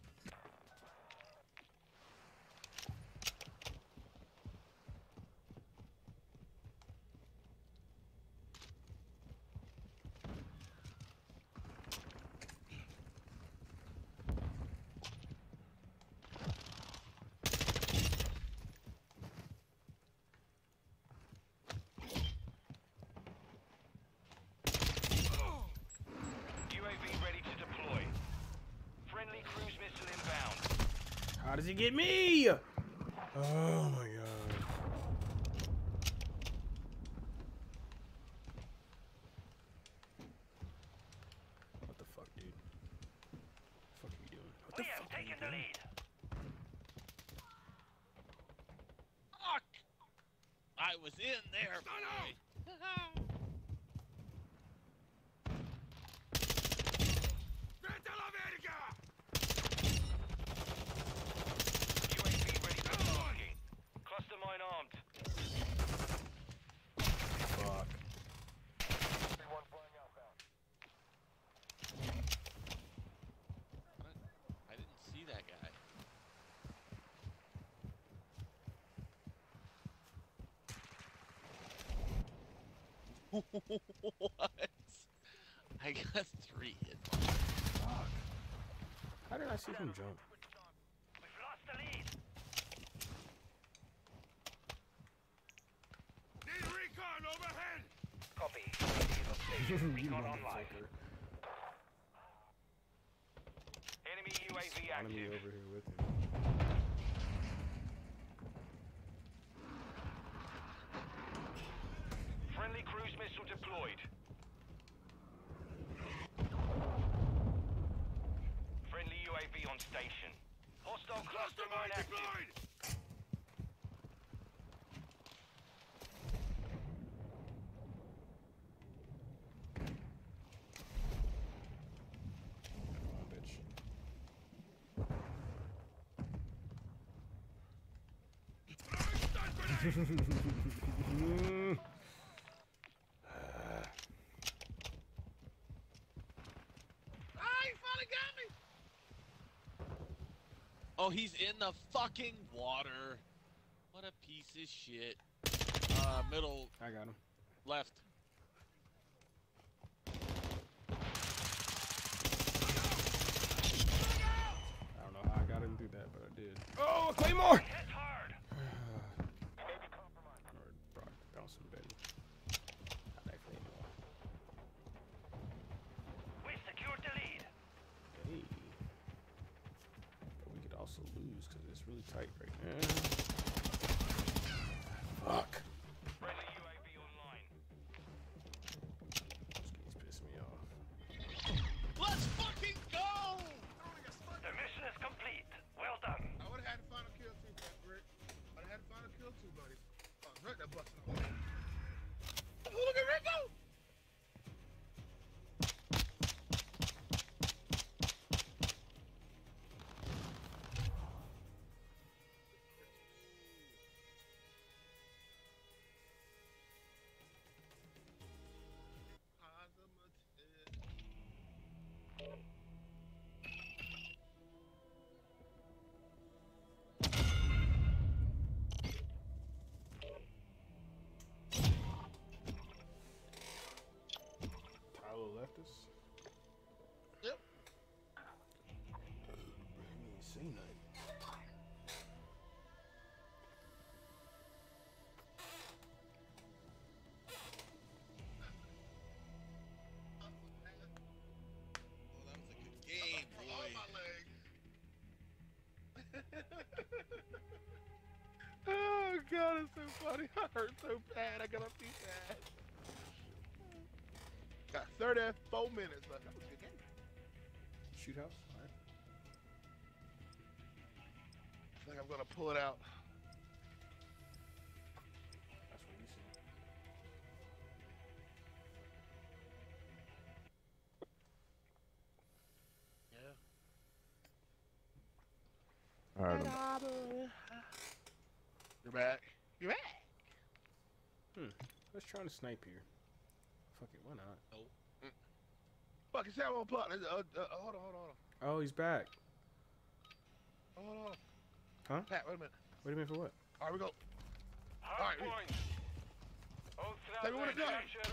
UAV ready to deploy. Friendly cruise missile inbound. How does he get me? Oh my god. What the fuck, dude? What the fuck are you doing? What the We have fuck are you taken the doing? lead. Fuck! I was in there, boy. What? I got 3 hits. Fuck. How did I see him jump? We've lost the lead. Need recon overhead. Copy. UAV is on station. You Recon online. motherfucker. Enemy UAV Enemy active. over here with him. Friendly cruise missile deployed. Friendly UAV on station. Hostile cluster mine active. Deployed. Come on, bitch. Stun grenade. Ah, he finally got me. Oh, he's in the fucking water. What a piece of shit. Middle, I got him. left. I don't know how I got him through that, but I did. Oh, Claymore! Hit hard. Or Brock bouncing Betty. I like Claymore. We secured the lead. Hey. But we could also lose because it's really tight right now. Fuck. Friendly UAV online. This game's pissing me off. Let's fucking go! The mission is complete. Well done. I would have had the final kill too, Rick. I would have had the final kill too, buddy. Oh, Rick, that busting on me. Oh, look at Rico! Tyler left us. Yep. He ain't say nothing. Oh, that was a good game, All boy. my legs. Oh God, it's so funny. I hurt so bad. I got a piece of ass. Got 34 minutes left. That was a good game. Shoot house? Alright. I think I'm gonna pull it out. That's what you said. Yeah. Alright. You're back. You're back. Let's try to snipe here. Fuck it, why not? Fuck, it's ammo plot. Hold on. Oh, he's back. Hold on. Huh? Pat, wait a minute. Wait a minute for what? All right, we go. Hard Alright, point. All Tell me when to go.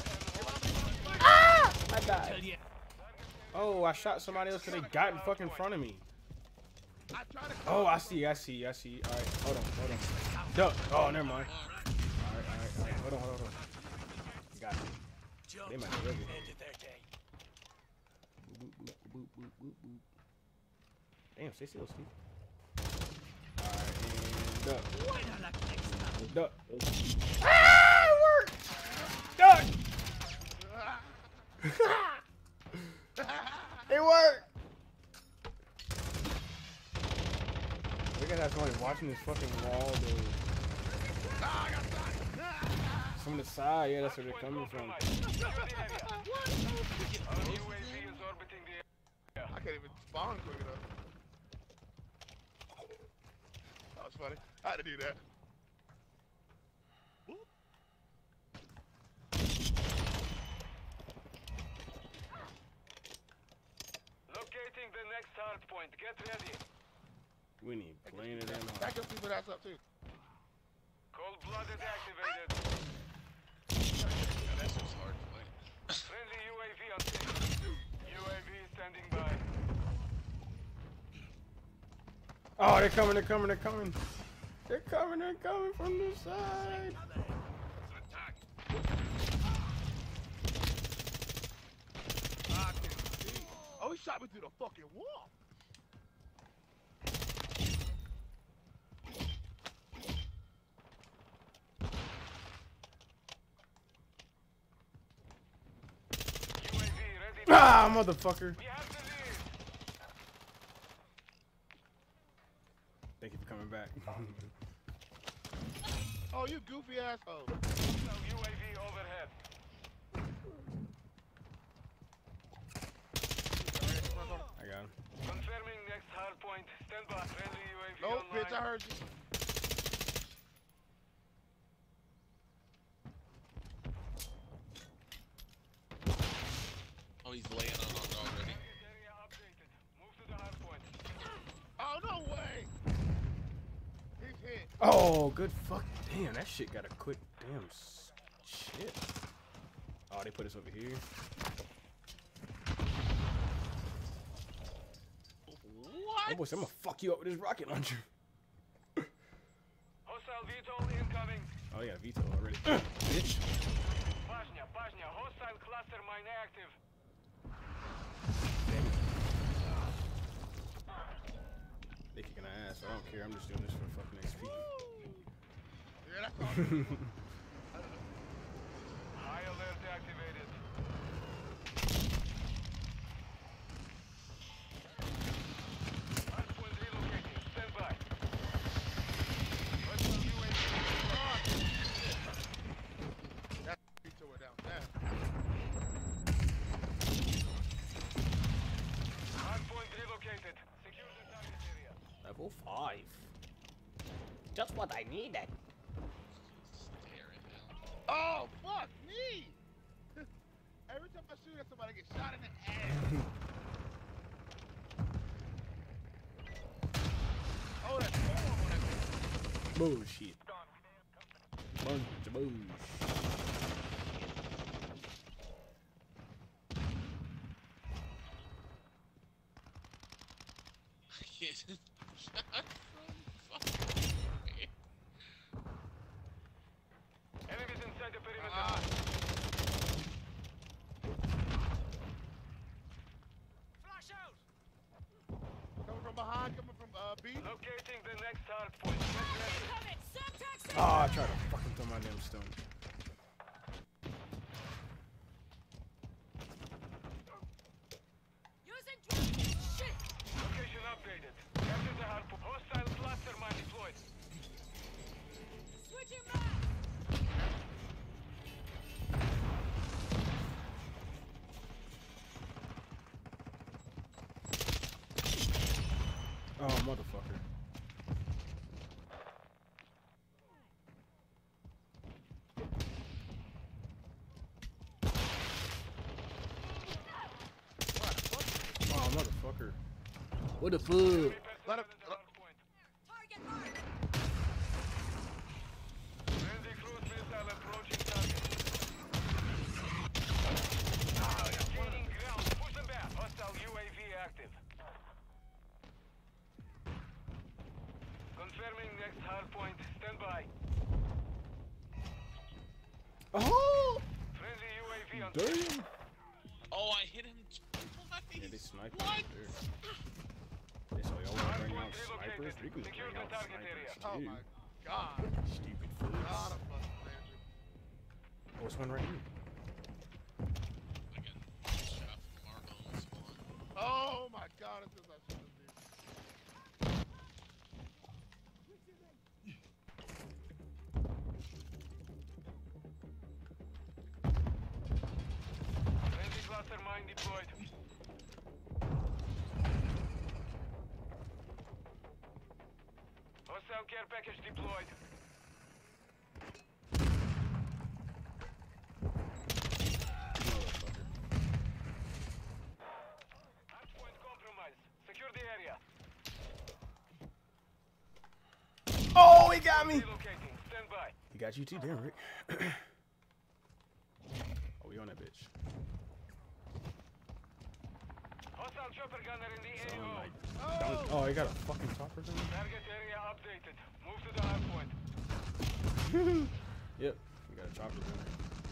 I died. Oh, I shot somebody else because they got in fucking front of me. I tried to. Oh, I see. Alright, hold on. Duck. Oh, never mind. Alright. Hold on. Got it. They might be ready. Boop. Damn, stay still, Steve. Alright, and duck. Ah, it worked! Duck! It worked! We're gonna have somebody watching this fucking wall, dude. From the side, yeah, that's where they're coming from. UAV is orbiting the I can't even spawn quick enough. That was funny. I had to do that. Locating the next hard point. Get ready. We need playing it in hard. Back your people ass up too. Cold-blooded activated. That Monster's hard point. Friendly UAV on station. UAV standing by. Oh, they're coming, they're coming, they're coming. They're coming from the side. I can't see. Oh, he shot me through the fucking wall. UAV ready. Ah, motherfucker. We have the lead. Thank you for coming back. Oh, you goofy asshole. Hostile UAV overhead. I got him. Confirming next hard point. Stand by. Friendly UAV Nope, online. bitch, I heard you. Oh, he's laying on already. Target area updated. Move to the hard point. Oh, no way. He's hit. Oh, good fuck. Damn, that shit got a quick damn shit. Oh, they put us over here. What? Oh, boy, I'm gonna fuck you up with this rocket launcher. Hostile VTOL incoming. Oh, they got veto already. Bitch. Bajnia, Bajnia. Hostile cluster mine active. They kicking our ass. I don't care. I'm just doing this for fucking XP. Yeah, that's all. High alert activated. Hardpoint relocating. Stand by. Hostile UAV. That's he tore it down there. Hardpoint relocated. Secure the target area. Level 5. Just what I needed. Tear it down. Oh, fuck me. Every time I shoot at somebody, I get shot in the ass. Oh, that's horrible. That bitch. Bullshit. Bunch of bullshit. Shot from fucking away. Enemies inside the perimeter. Flash out! Coming from behind, coming from B. Locating the next hard point. Get ready. Coming! Semtex! Oh, I tried to fucking throw my damn stone. Using drone! Shit! Location updated. Capture the hard point. Hostile cluster mine deployed. Switching back! Oh, motherfucker. Oh, motherfucker. What the fuck? Let him. Hard point. Target mark! Friendly cruise missile approaching target. Gaining ground. Push them back. Hostile UAV active. Confirming next hard point. Stand by. Oh! Friendly UAV on Damn! Oh, I hit him twice. Yeah, they sniped What? right there. They saw y'all wanna bring out snipers? We can Secure bring the out target snipers area. Oh too. my god. Stupid God, fools. I'm fucking landed. Oh, it's one right here. I got shot from our own spawn. Oh my god, this is I should have been. Friendly cluster mine deployed. Hostile care package deployed. Motherfucker. Hardpoint compromised. Secure the area. Oh, he got me! Relocating. Stand by. He got you too, damn Rick. we on that bitch. Hostile chopper gunner in the So I'm AO. like, oh, he got a fucking chopper gun? Target area updated. Move to the hard point. Yep, we got a chopper gun.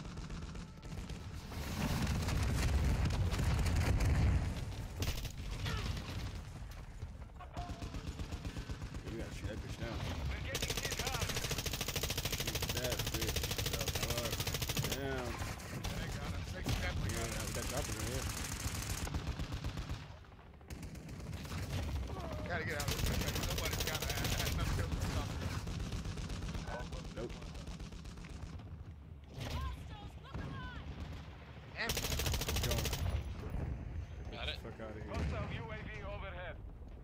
You gotta shoot that bitch down. We're getting hit hard. Shoot that bitch the fuck down. Yeah, we got choppers in here. Gotta get out of this thing. Nobody's got enough kills for something. Nope. And Keep going. Got it. Fuck out of here. Hostile UAV overhead.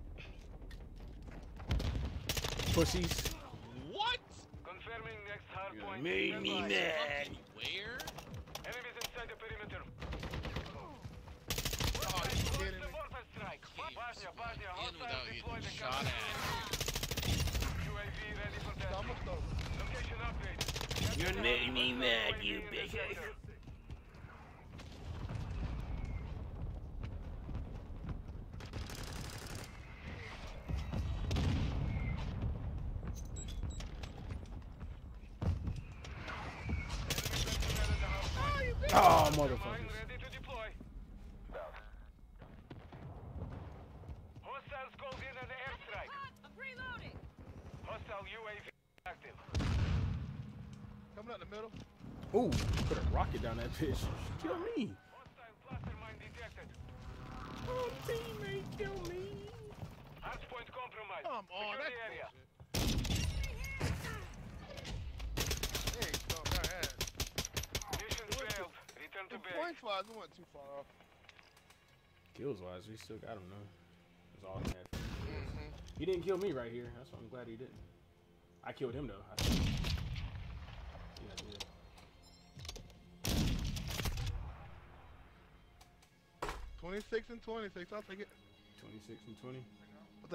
Pussies. What? Confirming next hard You point. made me Stand by. mad. Where? Enemies inside the perimeter. oh, you Launch kidding the me? mortar strike. Bosnia, Bosnia. In Hostiles without deploy getting the shot counter. at. UAV ready for It's testing. almost over. Location update. You made me mad, you UAV in the bitch. sector. Oh, Mine motherfuckers. ready to deploy. Hostiles called in an airstrike. I'm reloading. Hostile UAV active. Coming out in the middle. Ooh, put a rocket down that bitch. Kill me. Hostile cluster mine detected. Oh, teammate, kill me. Hardpoint compromised. Come on, Secure that's the area. Hey, no, my ass. Mission failed. Return to The base. points wise, we went too far off. Kills wise, we still got him though. That's all he had. He didn't kill me right here. That's why I'm glad he didn't. I killed him though. Yeah, I did. 26 and 26. I'll take it. 26 and 20. I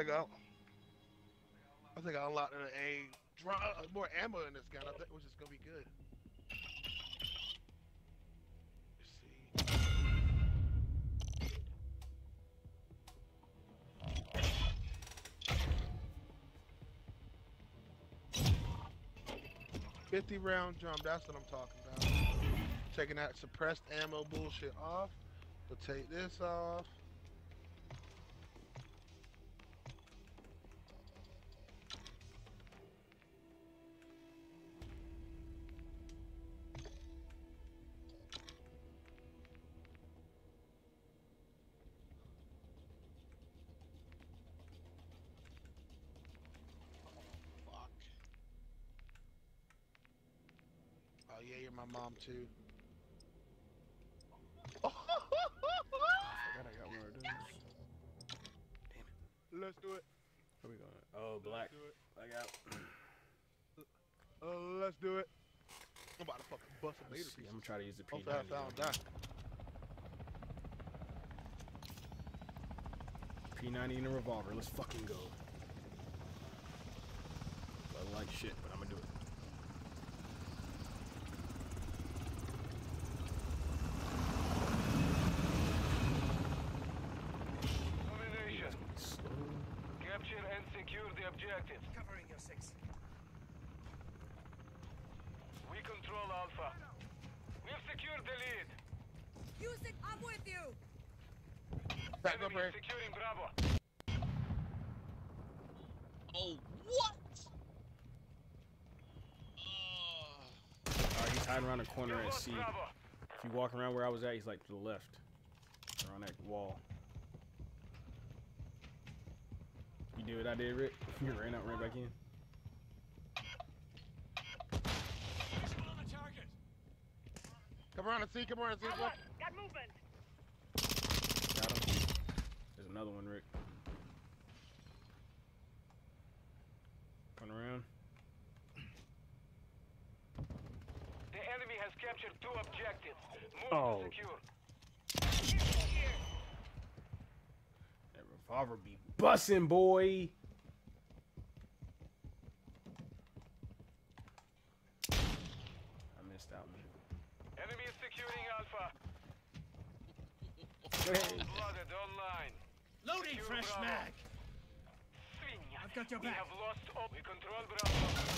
think I unlocked more ammo in this gun. I think which is gonna be good. Let's see. $50-round drum. That's what I'm talking about. Taking that suppressed ammo bullshit off. We'll take this off. Fuck. Oh yeah, you're my mom too. I got one of those. Let's do it. Where we going? Oh, black. Let's do it. Black out. Let's do it. I'm about to fucking bust a later Let's see, piece. I'm gonna try to use the Hopefully I P90. found that. P90 and a revolver. Let's fucking go. I like shit, but I'm gonna do it. Domination. Slow. Capture and secure the objectives. Covering your six. We control Alpha. We've secured the lead. Houston, I'm with you. Back up Enemy here. securing Bravo. Oh, what? Alright, he's hiding around the corner You at lost C. Bravo. If you walk around where I was at, he's like to the left. Around that wall. You did what I did, Rick? You ran out, ran back in. Visual on the target. Come around and see. Come around and see. Bravo, got movement. Got him. There's another one, Rick. Run around. The enemy has captured 2 objectives. Move Oh. to secure. That revolver be bussin', boy. I missed out, man. Enemy is securing Alpha. Go ahead. Blooded online. Loading Secure fresh Bravo. mag. Svinia. I've got your We back. have lost all. We control Bravo.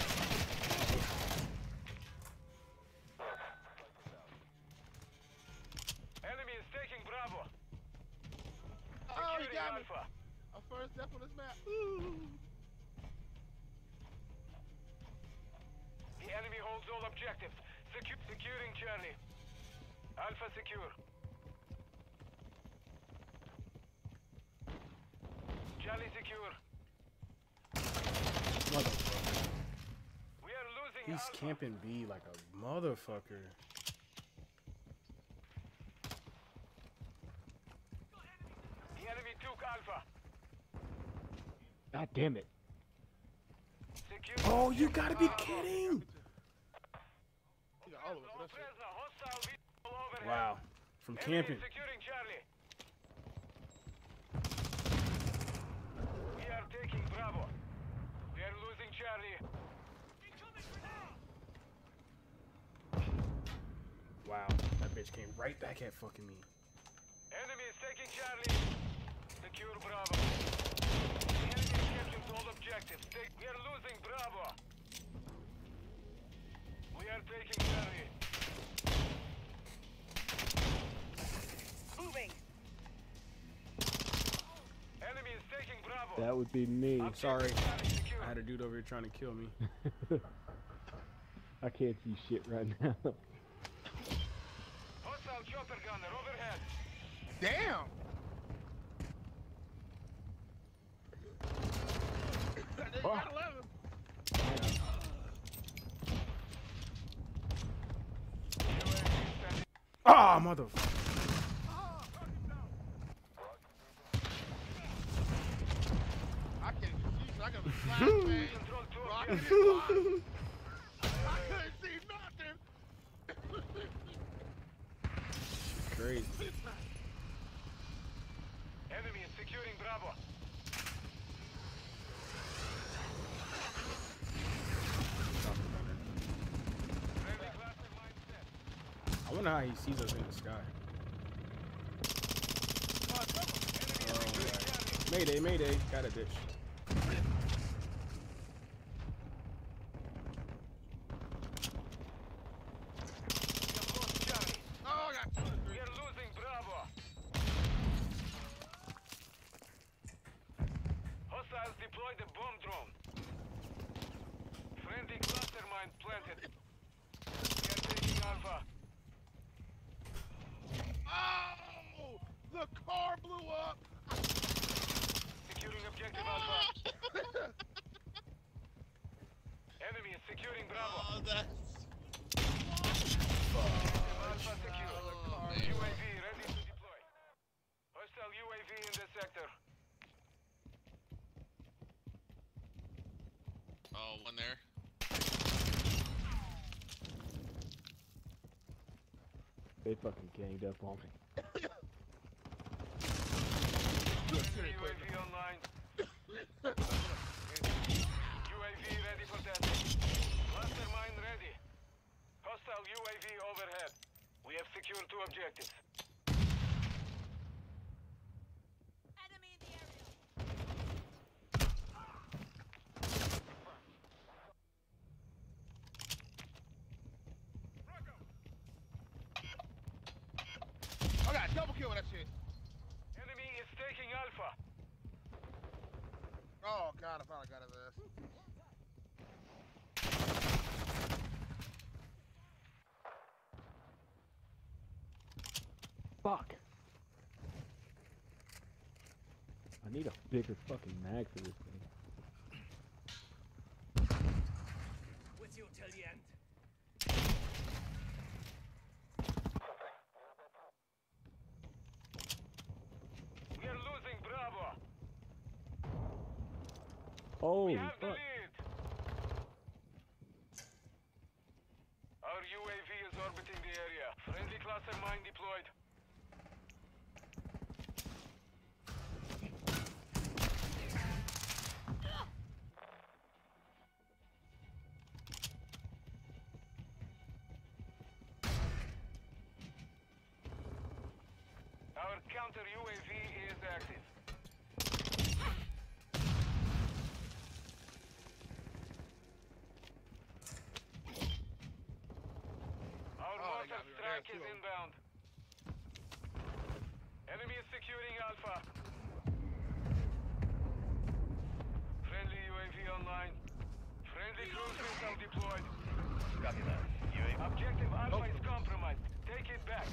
Enemy is taking Bravo. Oh, he Securing got me. Alpha. A first death on this map. Ooh. The enemy holds all objectives. Securing Charlie. Alpha secure. Charlie secure. Motherfucker. We are losing He's Alpha. camping B like a motherfucker. The enemy took Alpha. God damn it. Secure. Oh, you gotta be kidding! He got all of us for that shit. Fresno, hostile vehicle overhead. Wow. From Enemy camping. securing Charlie. We are taking Bravo. We are losing Charlie. Wow. That bitch came right back at fucking me. Enemy is taking Charlie. Secure Bravo. The enemy is capturing all objectives. We are losing Bravo. We are taking Charlie. Moving. Enemy is taking Bravo. That would be me. Sorry. Charlie secure. I had a dude over here trying to kill me. I can't see shit right now. Hostile chopper gunner overhead. Damn. They got 11. Ah, motherfucker. I can't even see. So I got a flashbang. Control 2 Rocket objectives. it. I couldn't see nothing. Crazy. Enemy is securing Bravo. Friendly cluster mine set. I wonder how he sees us in the sky. Oh, right. Mayday, mayday. Got a ditch. We have lost Charlie. Oh, I got 2 to 3. We are losing Bravo. Hostiles deployed a bomb drone. Friendly cluster mine planted. We are taking Alpha. Oh, the car blew up. Securing objective Alpha. Enemy is securing Bravo. Oh, that's. Alpha secure. Oh, man. UAV ready to deploy. Hostile UAV in the sector. Oh, one there. They fucking ganged up on me. UAV online. UAV ready for testing. Cluster mine ready. Hostile UAV overhead. We have secured 2 objectives. Enemy in the area. I got double kill with that shit. Enemy is taking Alpha. Oh god, I finally got his ass. Fuck. I need a bigger fucking mag for this thing. With you till the end. We are losing Bravo. We Holy have the fuck. lead. Our UAV is orbiting the area. Friendly cluster mine deployed. counter UAV is active. Our Oh, they mortar got me right strike there, is too. inbound. Enemy is securing Alpha. Friendly UAV online. Friendly cruise missile deployed. Copy that. UAV. Objective Alpha is compromised. Take it back.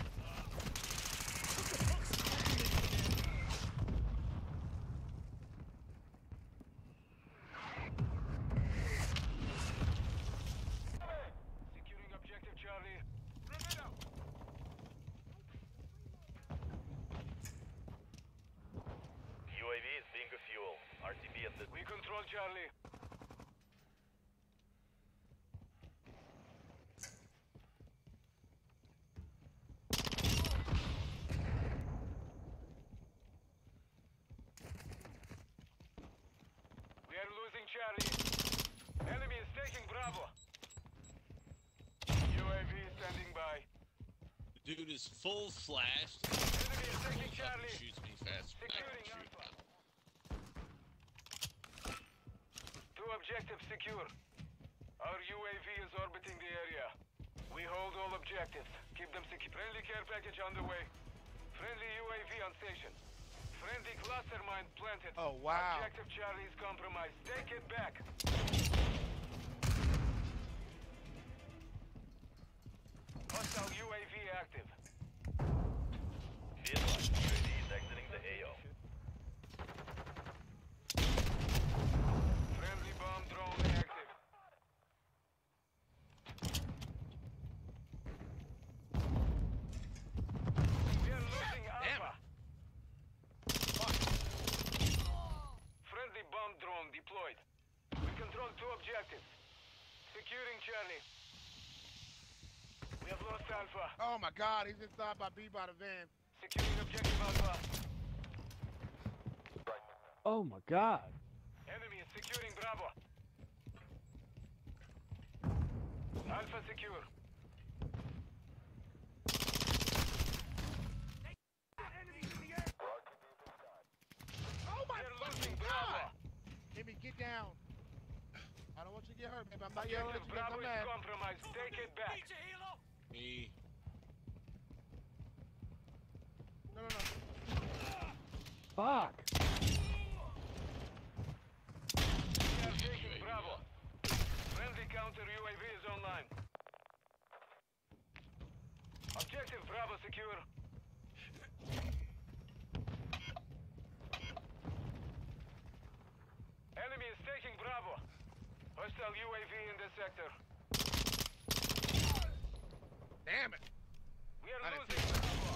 Securing objective Charlie. UAV is being a fuel. RTB at the... We control Charlie. We are losing Charlie. Enemy is taking Bravo. UAV standing by. The dude is full flashed. Enemy is taking Fucking Charlie. shoots me faster than I Securing can shoot Alpha. him. Two objectives secure. Our UAV is orbiting the area. We hold all objectives. Keep them secure. Friendly care package on the way. Friendly UAV on station. Friendly cluster mine planted. Oh, wow. Objective Charlie is compromised. Take it back. Hostile UAV active. Be advised, UAV is exiting the AO. Friendly bomb drone active. We are losing Alpha. Friendly bomb drone deployed. We control two objectives. Securing Charlie. We have lost Alpha. Oh my God, he's inside by B by the van. Securing objective Alpha. Oh my god. Enemy is securing Bravo. Alpha secure. Oh my We are fucking losing God! Bravo. Jimmy, get down. I don't want you to get hurt, baby. I'm not yelling at Objective you 'cause Bravo I'm is mad. compromised. Take it back. Need your helo. Me. No, no, no. Fuck. We are taking Bravo. Friendly counter UAV is online. Objective Bravo secure. Enemy is taking Bravo. Hostile UAV in this sector. Damn it. We are I didn't losing see Bravo.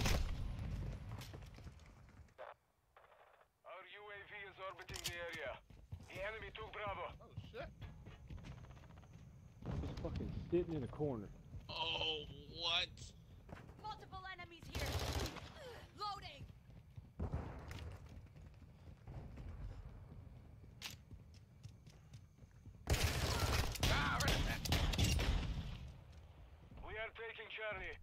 Our UAV is orbiting the area. The enemy took Bravo. Oh shit. Just fucking sitting in a corner. Oh, what? Multiple enemies here. Loading. Ah, right at that. We are taking Charlie.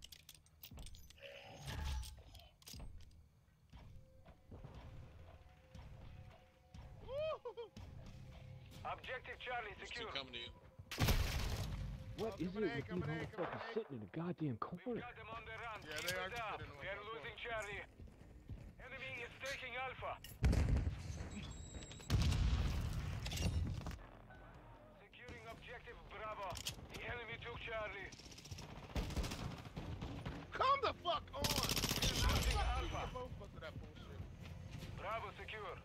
Woo! Objective Charlie There's two secure. coming to you. What is it coming in, with you coming in, motherfuckers coming in. sitting in a goddamn We've corner? got them on the run. Yeah, Keep they it are down. sitting on We are the losing corner. Charlie. Enemy is taking Alpha. Securing objective Bravo. The enemy took Charlie. Come the fuck on! Losing Alpha. Both of us to that bullshit. Bravo secure.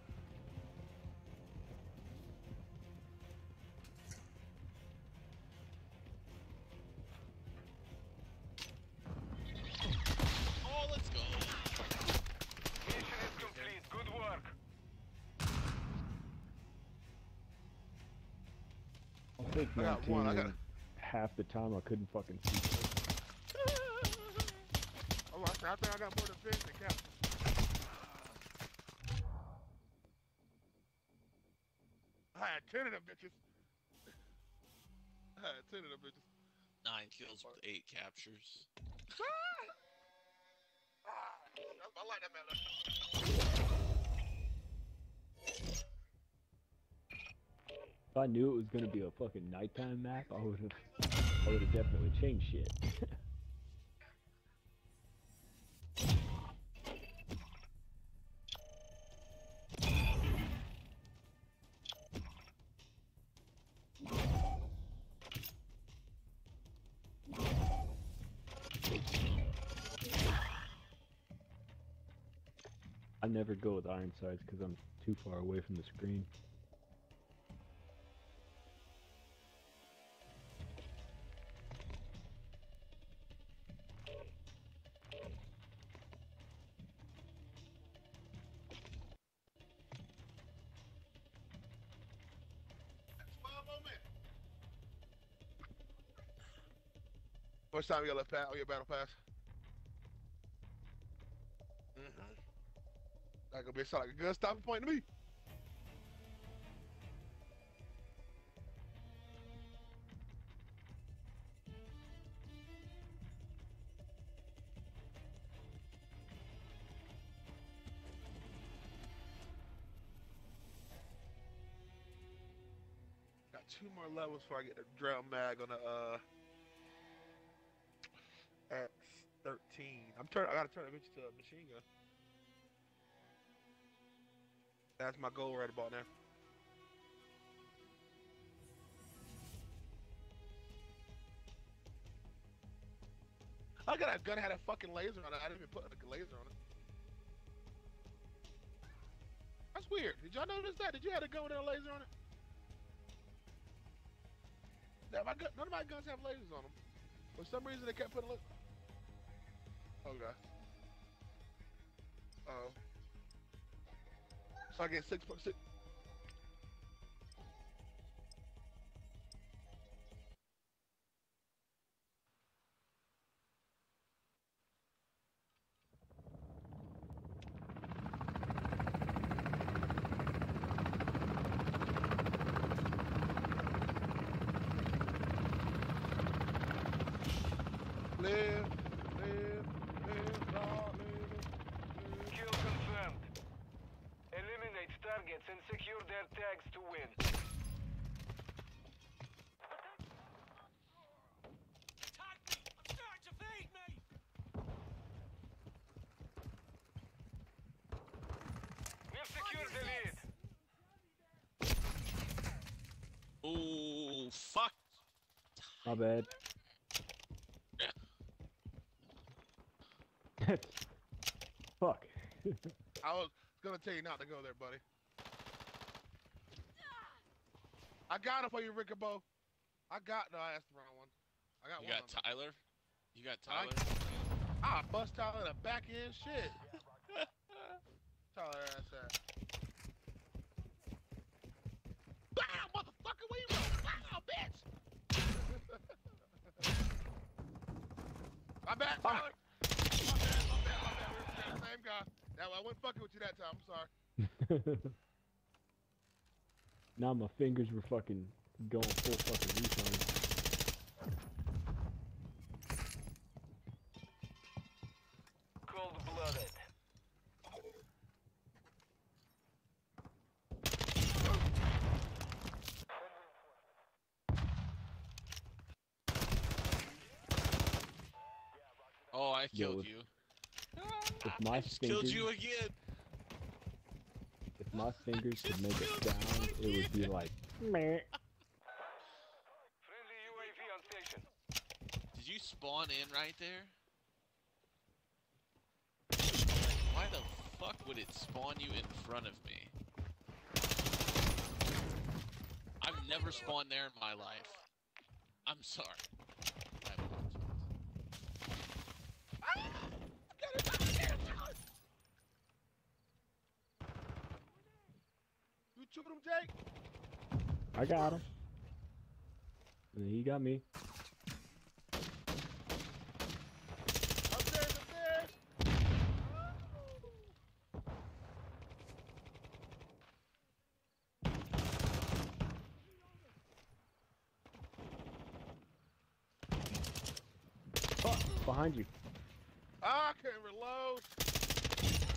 Oh, let's go. Mission is complete. Good work. I think I got one, I got- half the time I couldn't fucking see. Oh, I think I got more defense than captain. I had 10 of them bitches. I had 10 of them bitches. 9 kills with 8 captures. That's my like that map. If I knew it was gonna be a fucking nighttime map, I would have definitely changed shit. I never go with iron sights because I'm too far away from the screen. Much time you got left on your battle pass? That gonna be sound like a good stopping point to me. Got 2 more levels before I get the drum mag on the X13. I gotta turn that bitch to a machine gun. That's my goal right about now. I got a gun that had a fucking laser on it. I didn't even put a laser on it. That's weird. Did y'all notice that? Did you have a gun with a laser on it? Yeah, none of my guns have lasers on them. For some reason, they kept putting. Okay. Oh. So I get 6.6. Live, Lord, live. Kill confirmed. Eliminate targets and secure their tags to win. Attack me! I'm starting to fade me! We've secured the lead. Oh, fuck. My bad. Fuck. I was gonna tell you not to go there, buddy. I got it for you, Rickabo. No, I asked the wrong one. I got You one. got Tyler? You got I- Tyler? Ah, bust Tyler in the back end, shit. Tyler ass that. Bow, motherfucker, where you going? Bow, bitch. My bad, Tyler. My bad. We were the same guy. Now I wasn't fucking with you that time. I'm sorry. Now my fingers were fucking going full fucking retard. Cold-blooded. Oh, I Yo, killed if- you. If my I just killed fingers, you again. if my fingers could make a sound, it would be like, meh. Friendly UAV on station. Did you spawn in right there? Why the fuck would it spawn you in front of me? I've never spawned there in my life. I'm sorry. I apologize. You shoot him, Jake? I got him. And he got me. Upstairs. Oh, behind you. Ah, I can't reload.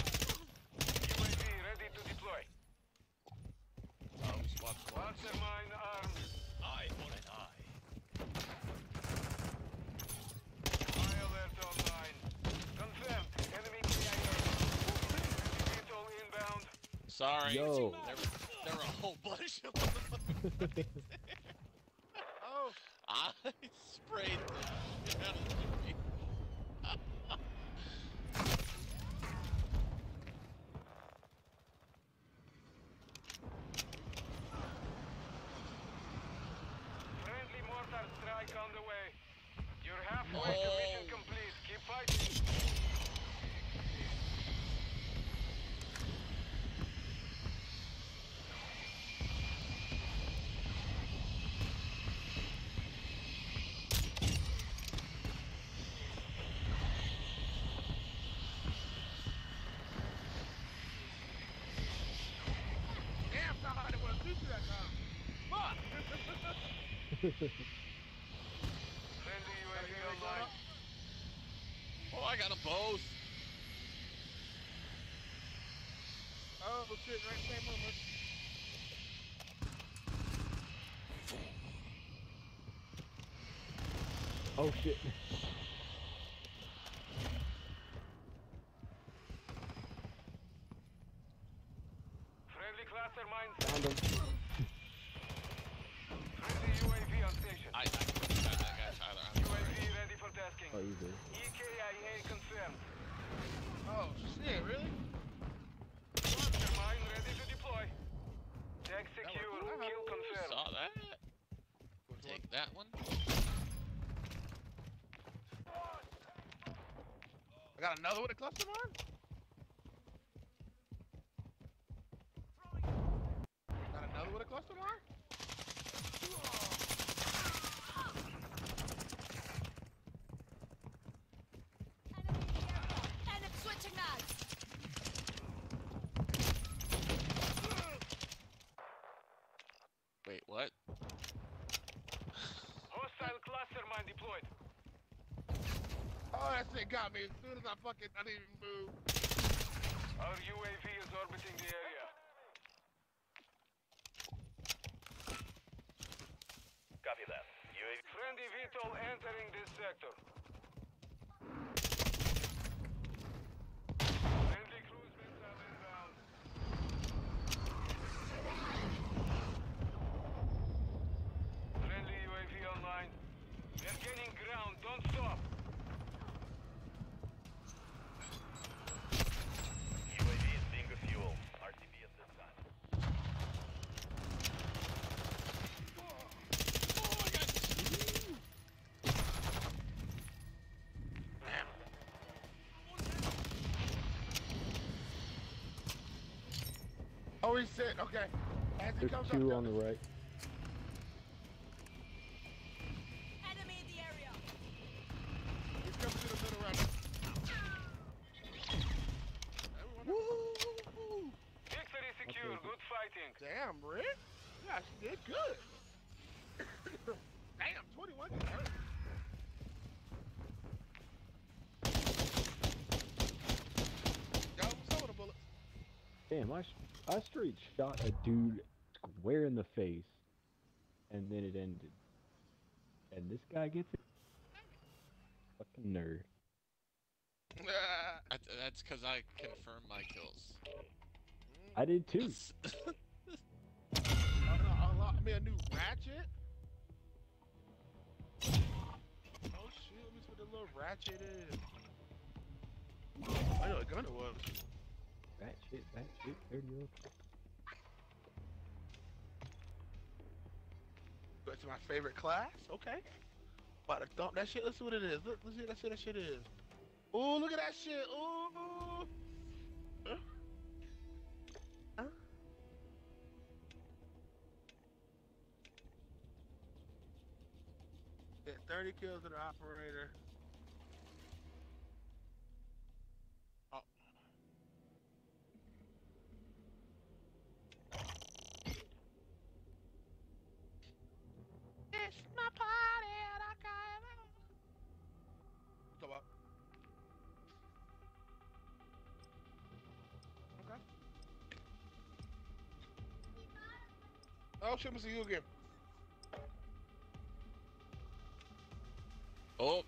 ready to deploy. Swap squads. Mastermind armed. Eye for an eye. High alert online. Confirmed. Enemy carrier. Vehicle inbound. Sorry. Yo. There were a whole bunch of them. Oh, I sprayed the shit out of Jimmy. Friendly mortar strike on the way. You're halfway to mission complete. Keep fighting. damn, how hard it was to do that time. Fuck. Friendly UAV online. Oh, I got them both. Oh shit, right same moment. Oh shit. Friendly cluster mines. Found him. Friendly UAV on station. I got that guy, Tyler. I'm UAV sorry. ready for tasking. Oh, you did. EKIA confirmed. Oh shit, really? Cluster mine ready to deploy. Tag secure. Kill confirmed. Saw that. Take that one. I got another with a cluster mine? Got another with a cluster mine? Enemy switching us. Wait, what? Hostile cluster mine deployed. Oh, that shit got me as soon as I didn't even move. Our UAV is orbiting the area. Copy that. UAV. Friendly VTOL entering this sector. Friendly cruise missile inbound. Friendly UAV online. They're gaining ground. Don't stop. UAV is being a fuel. RTB at this time. Oh, he's sit. Okay. As he There's comes two up, on the right. Enemy in the area. he's coming to the middle round. Woo! Victory secure. Okay. Good fighting. Damn, Rick. Yeah, she did good. Damn, 21 just hurt. Got him some of the bullets. Damn, I straight shot a dude square in the face, and then it ended. And this guy gets it. Fucking nerd. That's because I confirmed my kills. I did too. I mean, a new ratchet. Oh shit, let me see what the little ratchet is. I know what gun it was. That shit, 30 years. Go to my favorite class. Okay. About to dump that shit. Let's see what it is. Let's see what that shit is. Ooh, look at that shit. Ooh. Huh? Get 30 kills in the operator. Oh. It's my party and I got it. Come on. Okay. Oh, shit, let me see you again. Oh.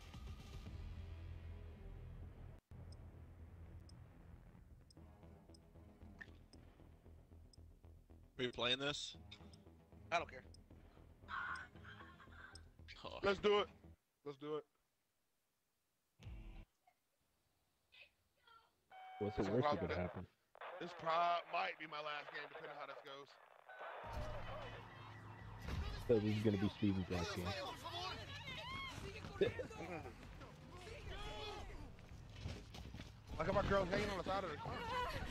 Are you playing this? I don't care. Oh. Let's do it. Let's do it. What's the worst that could happen? This might be my last game, depending on how this goes. So this is gonna be Steven's last game. Look at my girl hanging on the side of the car.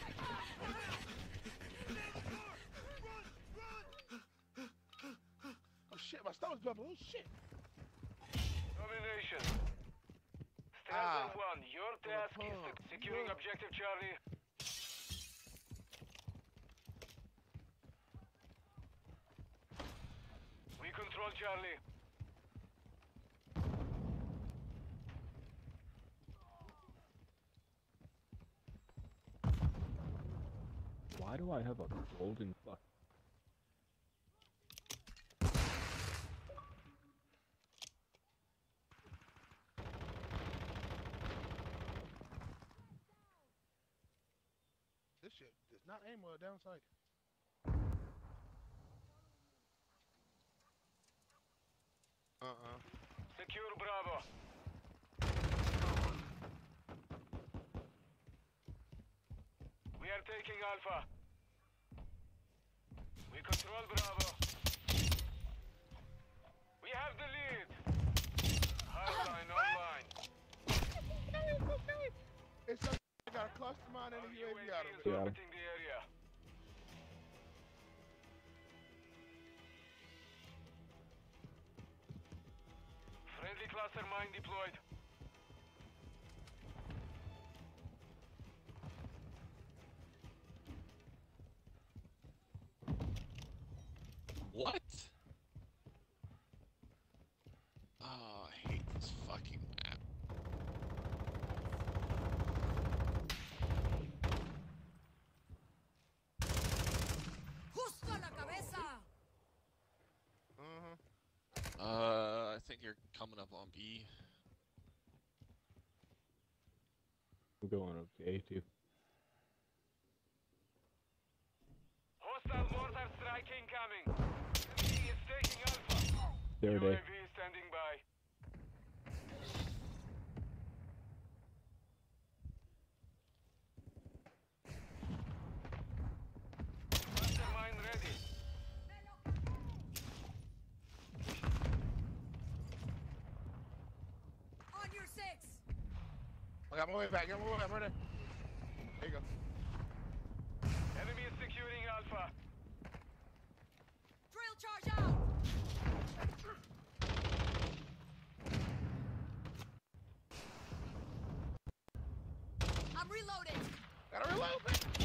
Oh shit, my stomach's bubbling. Oh shit. Domination. Stelzen 1, your task is securing objective Charlie. We control Charlie. Why do I have a golden fuck? This shit does not aim well downside. Secure Bravo. We are taking Alpha. We control Bravo. We have the lead. Hardline online. It's a got a cluster mine and a UAV out of it. Yeah. Orbiting the area. Friendly cluster mine deployed. What? Oh, I hate this fucking map. Justo la cabeza. I think you're coming up on B. I'm going up to A too. Hostile mortar strike incoming. Enemy is taking Alpha. There it is. UAV is standing by. Mastermind ready. On your six. I got my way back. Get my way back. Right there. There you go. Enemy is securing Alpha. Drill charge out. I'm reloading. Gotta reload.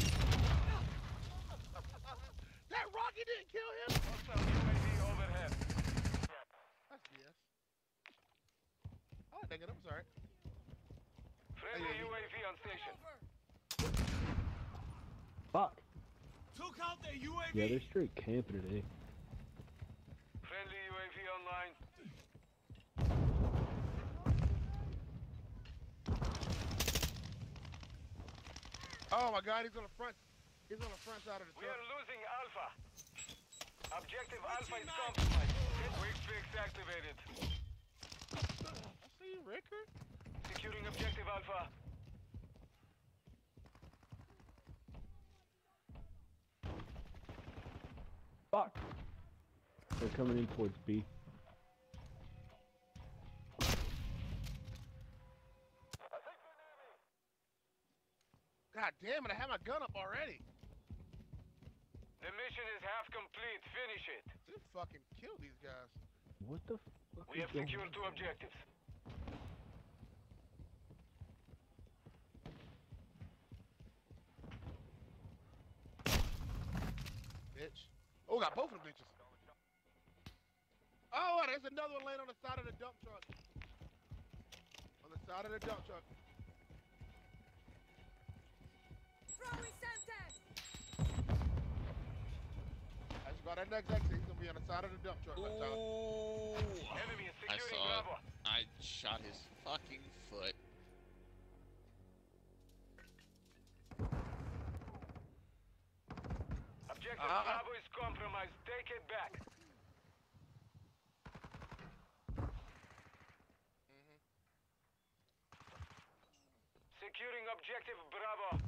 That rocket didn't kill him. Hostile UAV overhead. That's BS. Oh, dang it. I'm sorry. Friendly Hey, UAV on station. Over. Fuck. Took out the UAV. Yeah, they're straight camping today. Friendly UAV online. Oh my god, he's on the front. He's on the front side of the We truck. are losing Alpha. Objective Alpha is compromised. Quick fix activated. I see you, Ricker. Securing objective Alpha. Fuck. They're coming in towards B. God damn it, I have my gun up already. The mission is half complete. Finish it. Just fucking kill these guys. What the fuck? We is have going secured on? 2 objectives. Bitch. Oh, got both of them bitches. Oh, there's another one laying on the side of the dump truck. On the side of the dump truck. Throwing Semtex. I just About that next exit, he's gonna be on the side of the dump truck. Tyler. Ooh. Enemy is I securing saw it. Bravo. I shot his fucking foot. Objective Bravo is compromised. Take it back. Securing objective Bravo.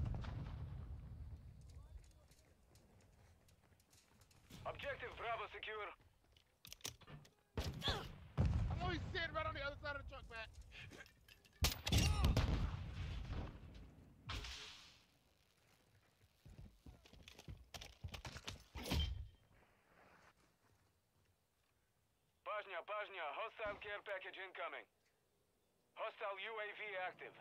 Objective Bravo secure. I know he's sitting right on the other side of the truck, Matt. Pajnia, hostile care package incoming. Hostile UAV active.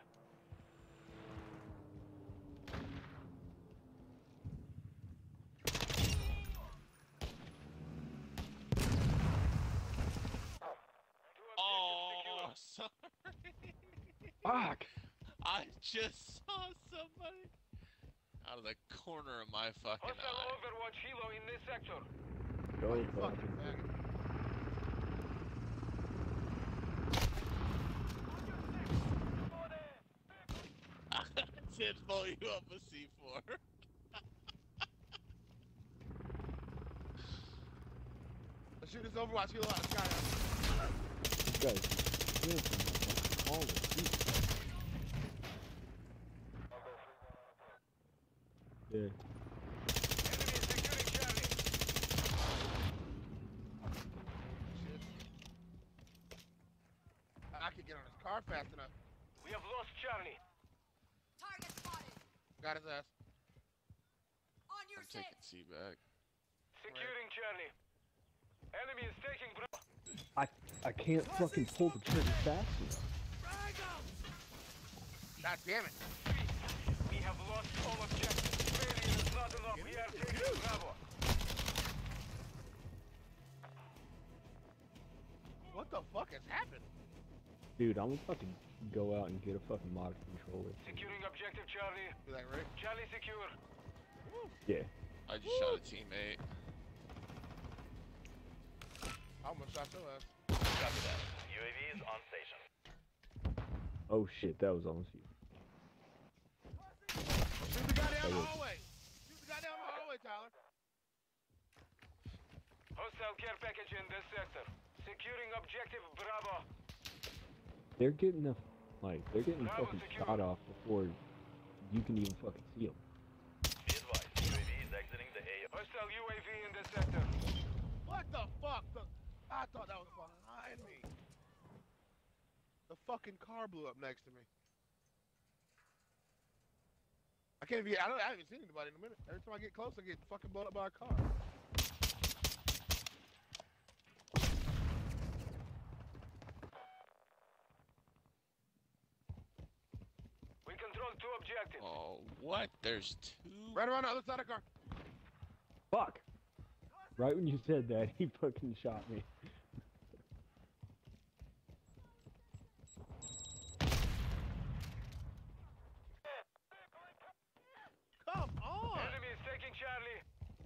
Oh, sorry. Fuck! I just saw somebody out of the corner of my fucking Hostile eye. Overwatch helo in this sector. Go You fucking. fucking faggot. I did blow you up a C4. Let's shoot this Overwatch helo out of the sky. This guy's dancing like all the people. Yeah. Enemy is securing Charlie. Shit. I can get on his car fast enough. We have lost Charlie. Target spotted. Got his ass. On your I'm taking six. C back. Securing Charlie. Enemy is taking Bravo. I can't fucking pull the trigger fast enough. God damn it. We have lost all objectives. Failure is not enough. We are taking Bravo. What the fuck has happened? Dude, I'm gonna fucking go out and get a fucking mod controller. Securing objective Charlie. Is that right? Charlie secure. Yeah. I just shot a teammate. I almost shot your ass. Copy that. UAV is on station. Oh shit, that was almost you. Shoot the guy down the was- hallway. Shoot the guy down the hallway, Tyler. Hostile care package in this sector. Securing objective Bravo. They're getting the they're getting Bravo fucking secure. shot off before you can even fucking see them. Be advised, UAV is exiting the AO. Hostile UAV in this sector. What the fuck? I thought that was behind me. The fucking car blew up next to me. I haven't seen anybody in a minute. Every time I get close, I get fucking blown up by a car. We control two objectives. Oh, what? There's two? Right around the other side of the car. Fuck! Right when you said that, he fucking shot me. Come on! Enemy is taking Charlie.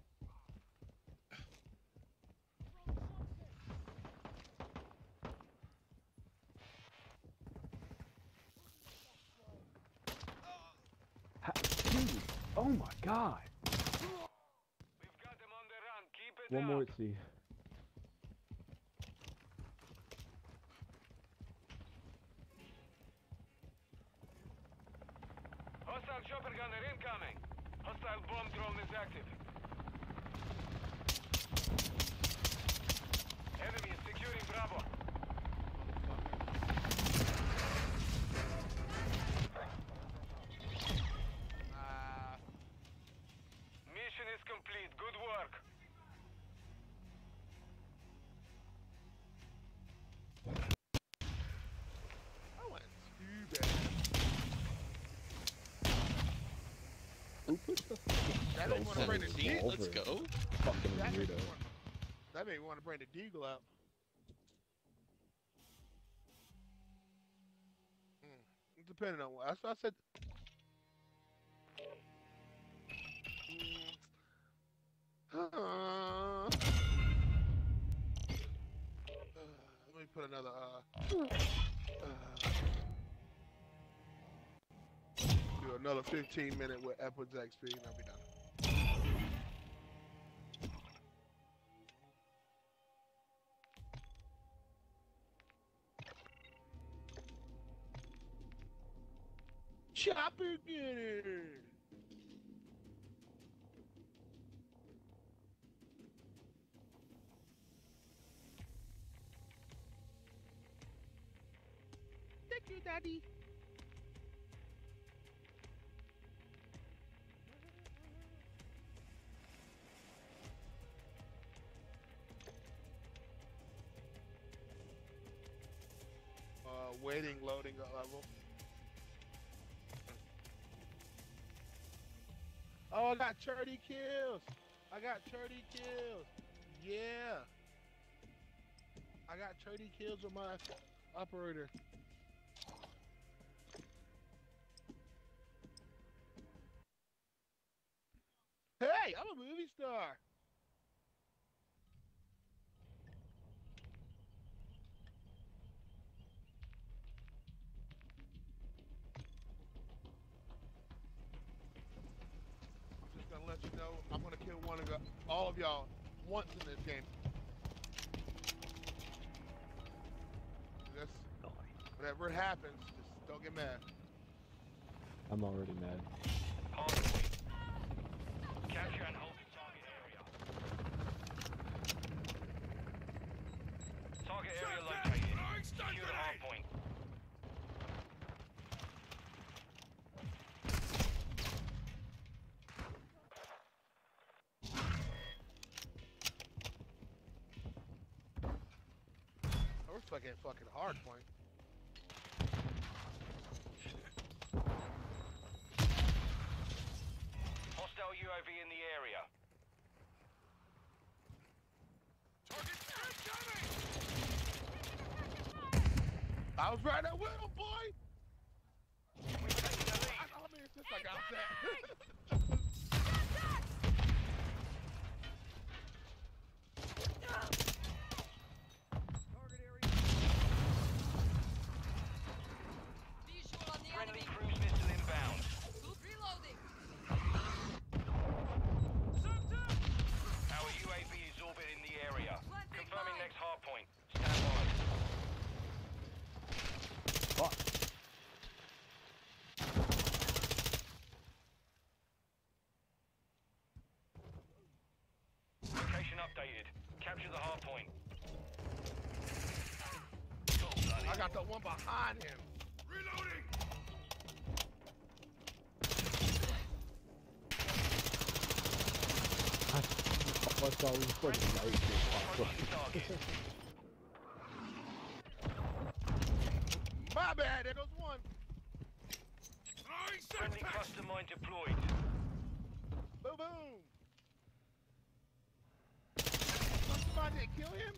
Dude, oh my god! We've got them on the run. Keep it One up. more at sea. Hostile chopper gunner incoming. Hostile bomb drone is active. Enemy is securing Bravo. Mission is complete. Good work. I went too bad. Who put the That made me want to bring the 17? Deagle. Let's go. fucking That made weirdo? me want to bring the Deagle out. Depending on what. That's what I said. another 15-minute with Upwards XP, and I'll be done. Chopper Gunner! Thank you, Daddy. Waiting, loading level. Oh, I got 30 kills. I got 30 kills. Yeah. I got 30 kills with my operator. Hey, I'm a movie star. I'm just gonna let you know I'm gonna kill all of y'all once in this game. Just whatever happens, just don't get mad. I'm already mad. Capture and hold the target area. Target area located. Secure the hard point. We're fucking hard point. Hostile UAV in the area. I was right there with him, boy. We're taking the lead. I mean, since I got that. Visual on the Friendly enemy. cruise missile inbound. Reloading. Our UAV is orbiting the area. Planting Confirming mine. next hard point. Stand by. Fuck. Location updated. Capture the hard point. I got the one behind him. Reloading! What's all these fucking lights? Approaching target. My bad, there goes one. Throwing Friendly suspect! cluster mine deployed. Boom, boom. Somebody didn't kill him?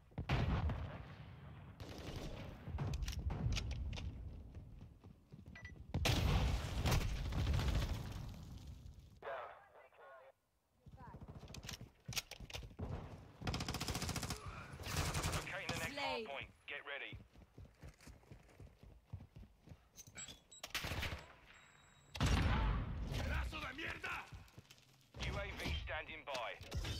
Locating the next hard Blade. point. Get ready. ¡Pedazo de mierda! UAV standing by.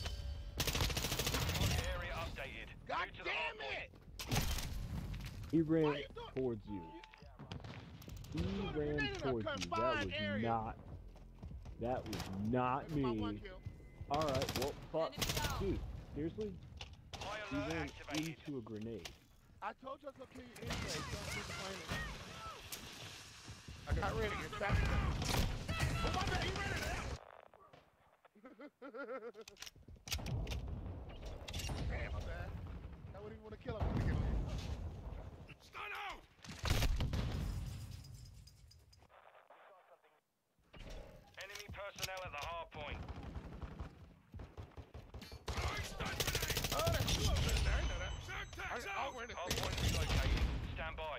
Target area updated. God Move to the hard damn point. it! He ran Why you doing- towards you. He Doing a ran grenade in a towards you. confined area. That was not That's my one me. kill. Alright, well, fuck. Enemy down. Dude, seriously? High He alert ran activated. into a grenade. I told you I was gonna kill you anyway. Don't keep complaining. I got ready. It's back. Oh my bad, you ran it out. Damn, my bad. I wouldn't even want to kill him. To get on you. Stun out! Enemy personnel at the hard point. Throwing stun grenade! Oh, that's two of them in there. I know that. Semtex I'll out! run it. Hard point relocated. Stand by.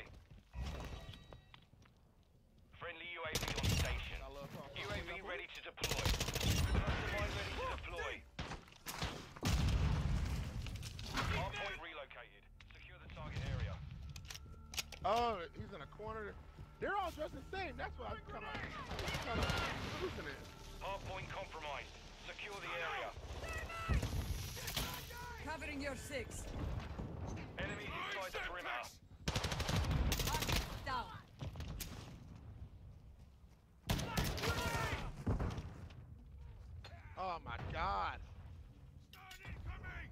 Friendly UAV on station. I love talking. UAV ready to deploy. Cluster mine ready to deploy. Hard point relocated. Secure the target area. Oh, he's in a corner. They're all dressed the same. That's why I'm kind of losing it. Hardpoint compromised. Secure the area. Covering your 6. Enemies inside the perimeter. Target down. Oh my God. Stun incoming!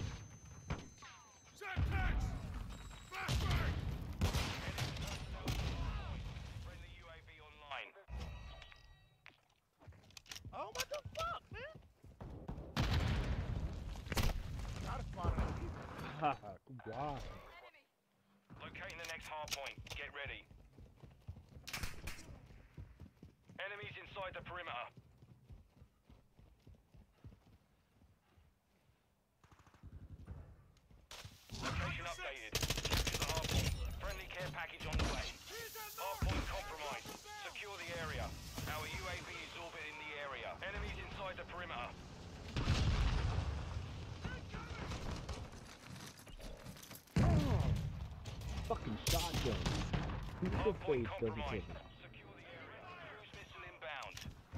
Semtex! Flashbang! Friendly UAV online. Oh, what the fuck, man? Gotta spawn it. Haha, good job. Locating the next hardpoint. Get ready. Enemies inside the perimeter. Location updated. Capture the hardpoint. Friendly care package on the way. Hardpoint compromised. Secure the area. Our UAV is orbiting the area. Enemies inside the perimeter. Fucking shotgun. Who the Hardpoint face doesn't kill compromised. me? Secure the area. Cruise missile inbound.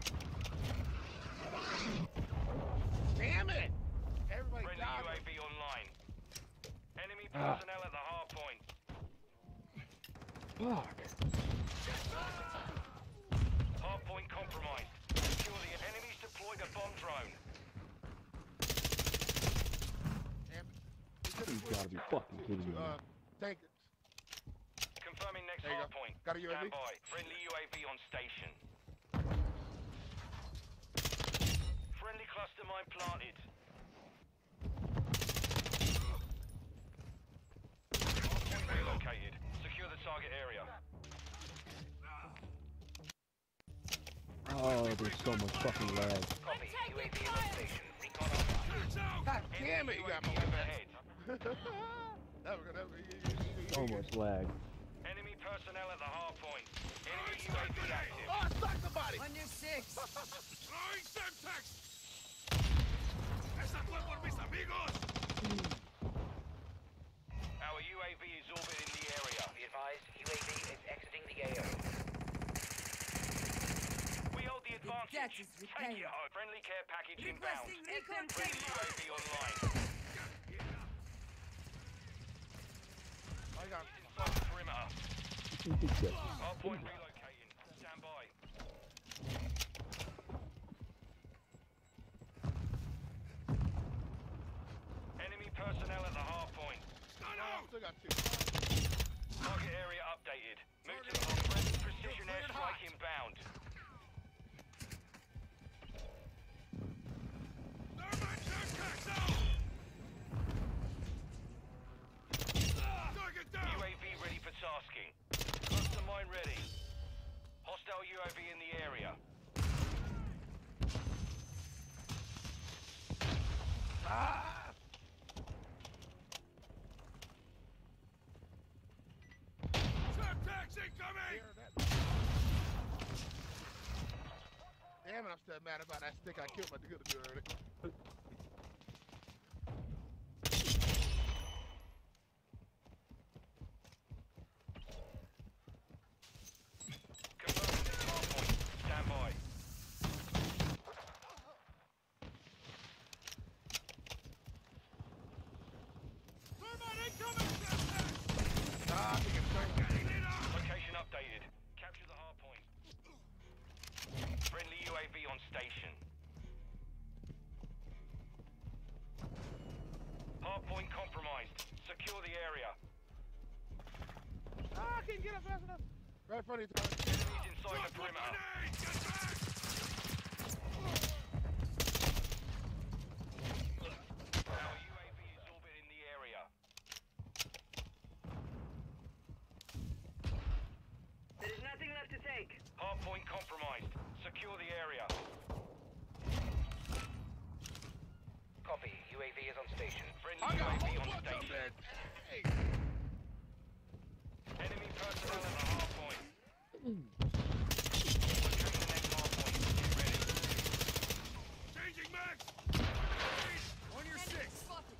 Damn it! Everybody Friendly died. UAV online. Enemy personnel at the hardpoint. Fuck. Hardpoint compromised. Secure the enemies deployed a bomb drone. Damn it. You gotta be fucking kidding me. Tank it. Confirming next There you go. hardpoint. Got a UAV? Stand by. Friendly UAV on station. Friendly cluster mine planted. Hardpoint relocated. Secure the target area. Oh, there's so much fucking lag. Copy. UAV on station. Recon online. God damn it, you got me. UAV overhead. So much lag. Enemy personnel at the hardpoint. Enemy UAV active. Oh, I stuck somebody! On your 6. Throwing Semtex! ¡Esa fue por mis amigos! Our UAV is orbiting the area. Be advised, UAV is exiting the AO. We hold the advantage. debt is Take repaid. it home. Friendly care package inbound. Requesting recon Friendly trademark. UAV online. I got Inside the perimeter. Yeah. Hardpoint relocating. Stand by. Enemy personnel at the hardpoint. still got 2. Target area updated. Move to the hard. Friendly precision airstrike inbound. Thermite Semtex out! Target down! UAV ready for tasking. Cluster mine ready. Hostile UAV in the area. Semtex incoming! Damn it, I'm still mad about that stick I killed my dude earlier. Confirming this hardpoint. Stand by. Thermite incoming! Semtex! Ah, I think it's Getting lit up! Location updated. Capture the hardpoint. Friendly UAV on station. Hardpoint compromised. Secure the area. Ah, I can't get up fast enough. Right in front of you, Tyler. Enemies inside the Drop one perimeter. grenade! Get back! Our UAV is orbiting the area. There is nothing left to take. Hardpoint compromised. Secure the area. Copy, UAV is on station. Friendly I got a UAV whole on bunch of station. them. Hey. Enemy personnel at the hardpoint. Locating the next hardpoint. Get ready. Changing mags! On your Enemy 6! spotted.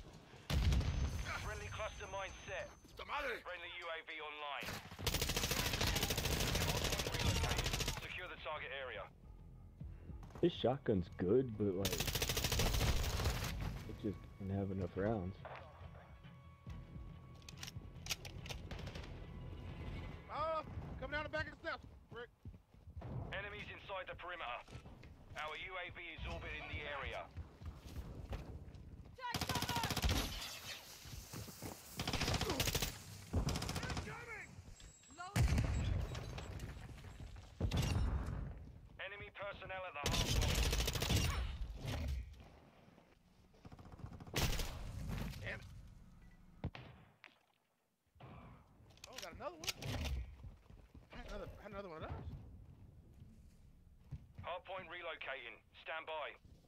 Friendly cluster mine set. ¡Puta madre! Friendly UAV online. target area. This shotgun's good, but like, it just doesn't have enough rounds. Come down the back of the steps, Rick. Enemies inside the perimeter. Our UAV is orbiting the area. Enemy personnel at the hardpoint. Damn it. Oh, got another one. Had another one of those. Hardpoint relocating. Stand by.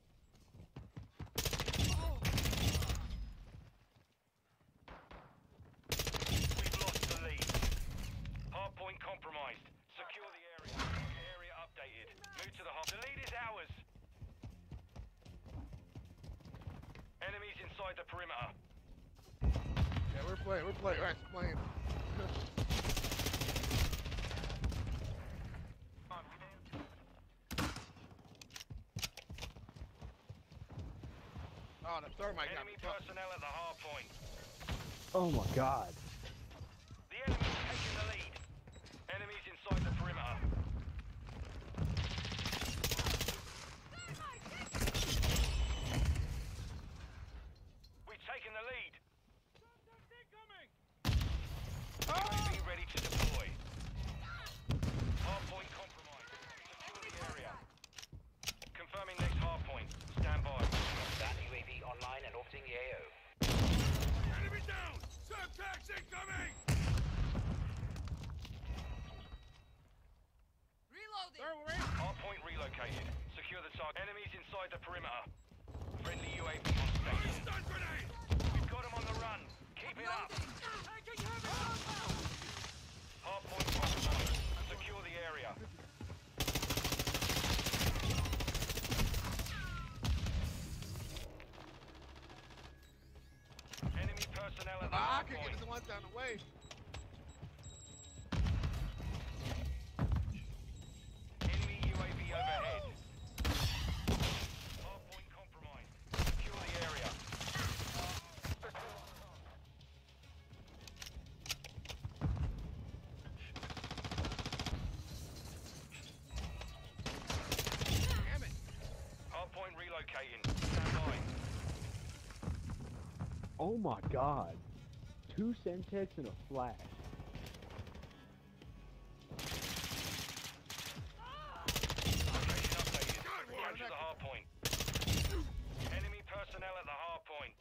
We've lost the lead. Hardpoint compromised. Secure the area. Area updated. Move to the hard. The lead is ours. Enemies inside the perimeter. Yeah, we're playing. Right, playing. Oh, the thermite got Enemy me. personnel at the hard point. Oh my god. The enemy's taking the lead. Enemies inside the perimeter. We've taken the lead. UAV ready to deploy. Hard point compromised. Secure the area. Confirming next hard point. Stand by. That UAV online and orbiting the AO. Enemy down! Semtex incoming! Reloading. Hard point relocated. Secure the target. Enemies inside the perimeter. Friendly UAV on station. Stun grenade! We've got them on the run. Keep it up. Hard point compromised. Secure the area. Enemy personnel at the I hard can point. get this one down the way. Enemy UAV overhead. Hard point compromised. Secure the area. Damn it. Hard point relocating. Stand by. Oh my god. 2 Semtex and a flash. Location updated. Capture the hard point. Enemy personnel at the hard point.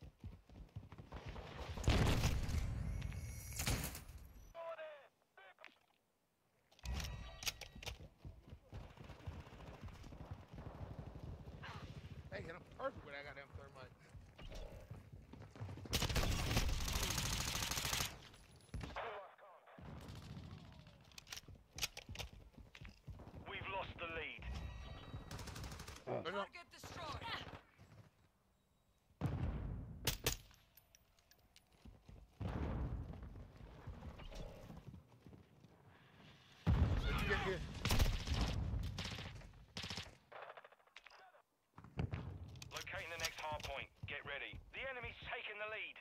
Hey, hit him perfect with that goddamn thermite. We've lost the lead. Target destroyed. What'd you get here? Locating the next hard point. Get ready. The enemy's taking the lead.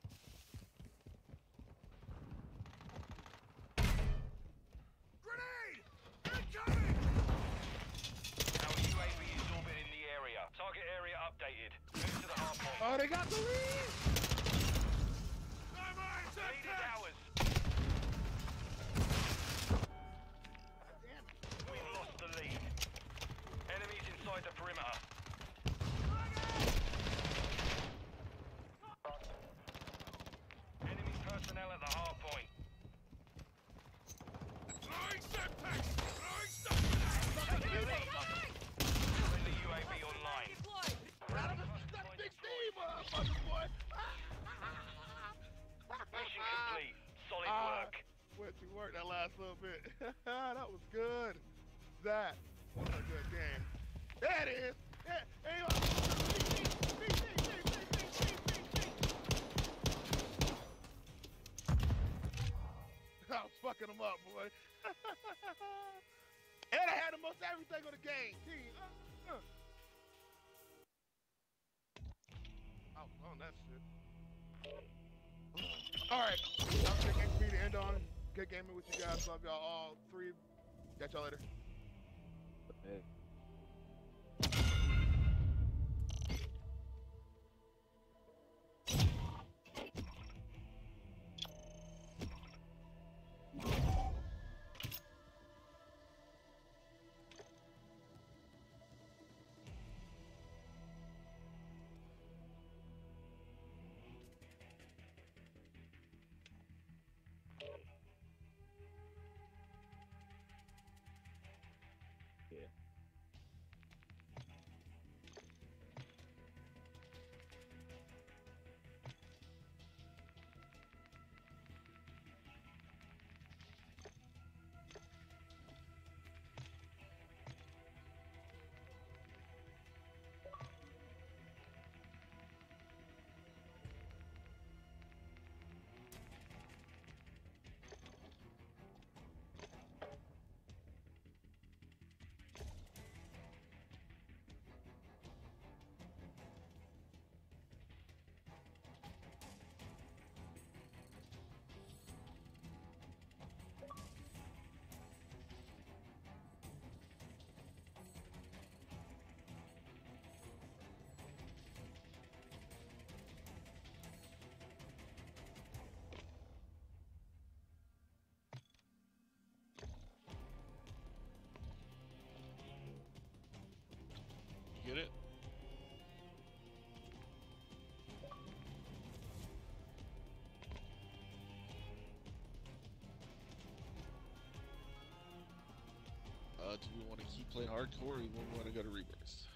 Grenade! Incoming! Our UAV is orbiting the area. Target area updated. Move to the hard point. Oh, they got the lead! Thermite! The lead is Semtex! ours. Damn it. We've lost the lead. Enemies inside the perimeter. Enemy personnel at the hard point. Throwing Semtex! Throwing stun grenade! Taking the lead. Friendly UAV online. Deployed. That big Steve, motherfucker, boy! Mission complete. Solid work. Went to work that last little bit. That was good. That was a good game. There it is. Hey, I was fucking him up, boy. And I had the most everything on the game. Team. I was on that shit. Alright. I'm taking XP to end on. Good gaming with you guys. Love y'all all three. Catch y'all later. Hey. Yeah. Get it? Do we want to keep playing hardcore or do we want to go to Rebirth?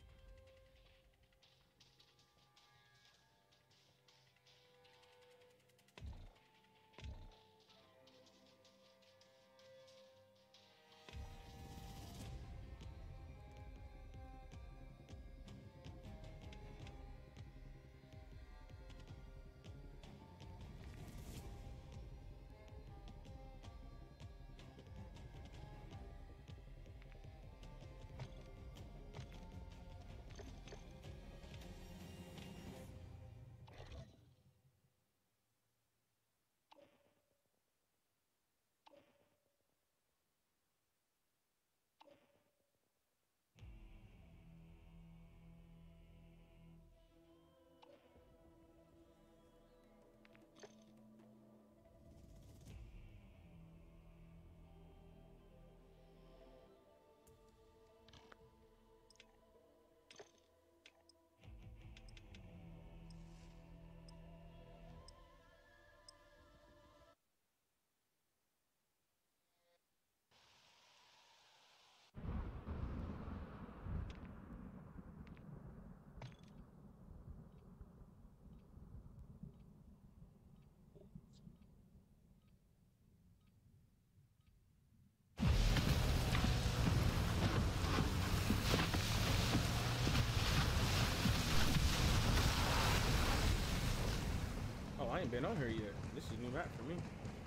Oh, I ain't been on here yet. This is a new map for me.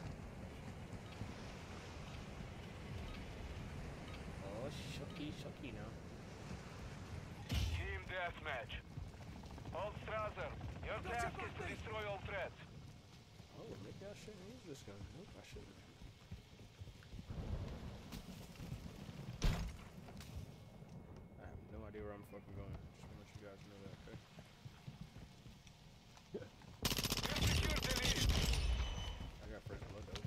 Oh, shucky now. Team deathmatch. All Strasser, your task is to destroy all threats. Oh, maybe I shouldn't use this gun. Nope, I shouldn't. I have no idea where I'm fucking going. Just want to let you guys know that, okay? Secure the lead. I got fresh blood though.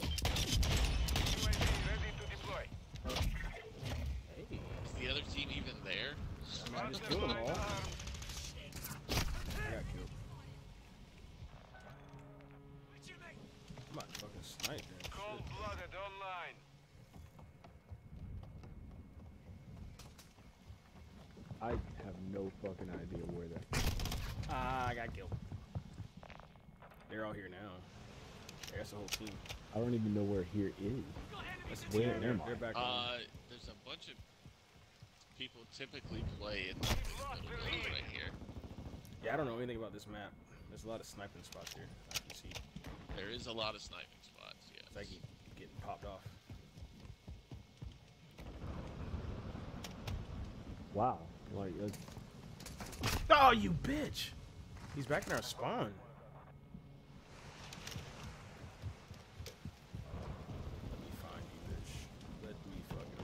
UAV ready to deploy. Hey. Is the other team even there? I mean, I just killed them all. I got killed. I'm about to fucking snipe here. Cold-blooded online. I have no fucking idea where that. Ah, I got killed. They're all here now. That's the whole team. I don't even know where here is. That's the Where team. am They're back on. There's a bunch of people typically play in this middle building right here. Yeah, I don't know anything about this map. There's a lot of sniping spots here. I can see. There is a lot of sniping spots, yes. It's like you getting popped off. Wow. Like, that's, Oh, you bitch! He's back in our spawn. Let me find you, bitch. Let me fucking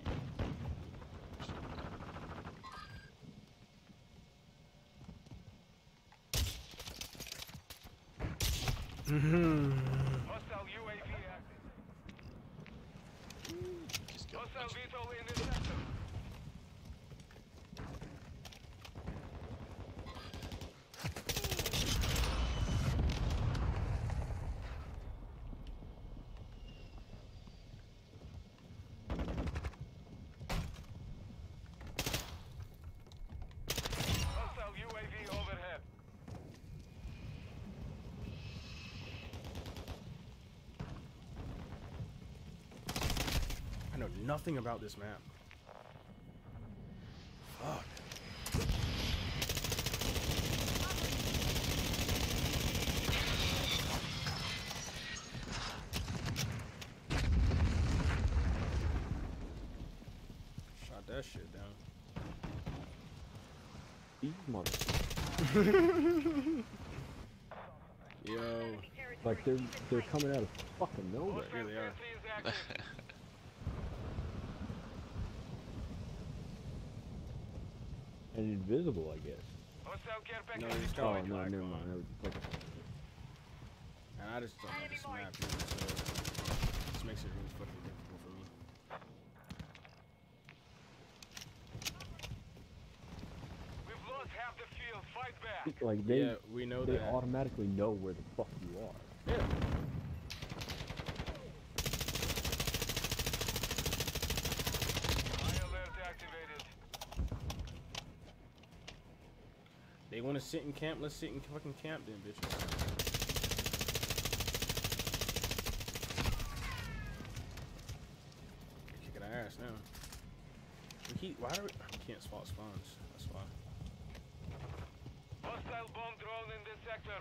find you. Hostile UAV active. Just got a Hostile bunch of- VTOL in this sector. Hostile UAV overhead. I know nothing about this map. Fuck. Shot that shit down. these mother. Yo. Like, they're coming out of fucking nowhere. Here they are. Sentry is active. And invisible, I guess. Hostile care package No, he's deployed. Oh, Like no, black never on. mind. That was like, And I just don't know this map, dude, so this makes it really fucking difficult for me. We've lost half the field. Fight back. like they, Yeah, we know they that. automatically know where the fuck you are. Yeah. High alert activated. They want to sit in camp. Let's sit in fucking camp then, bitches. Kicking our ass now. Why do we can't spot spawns? That's why. Hostile bomb drone in this sector.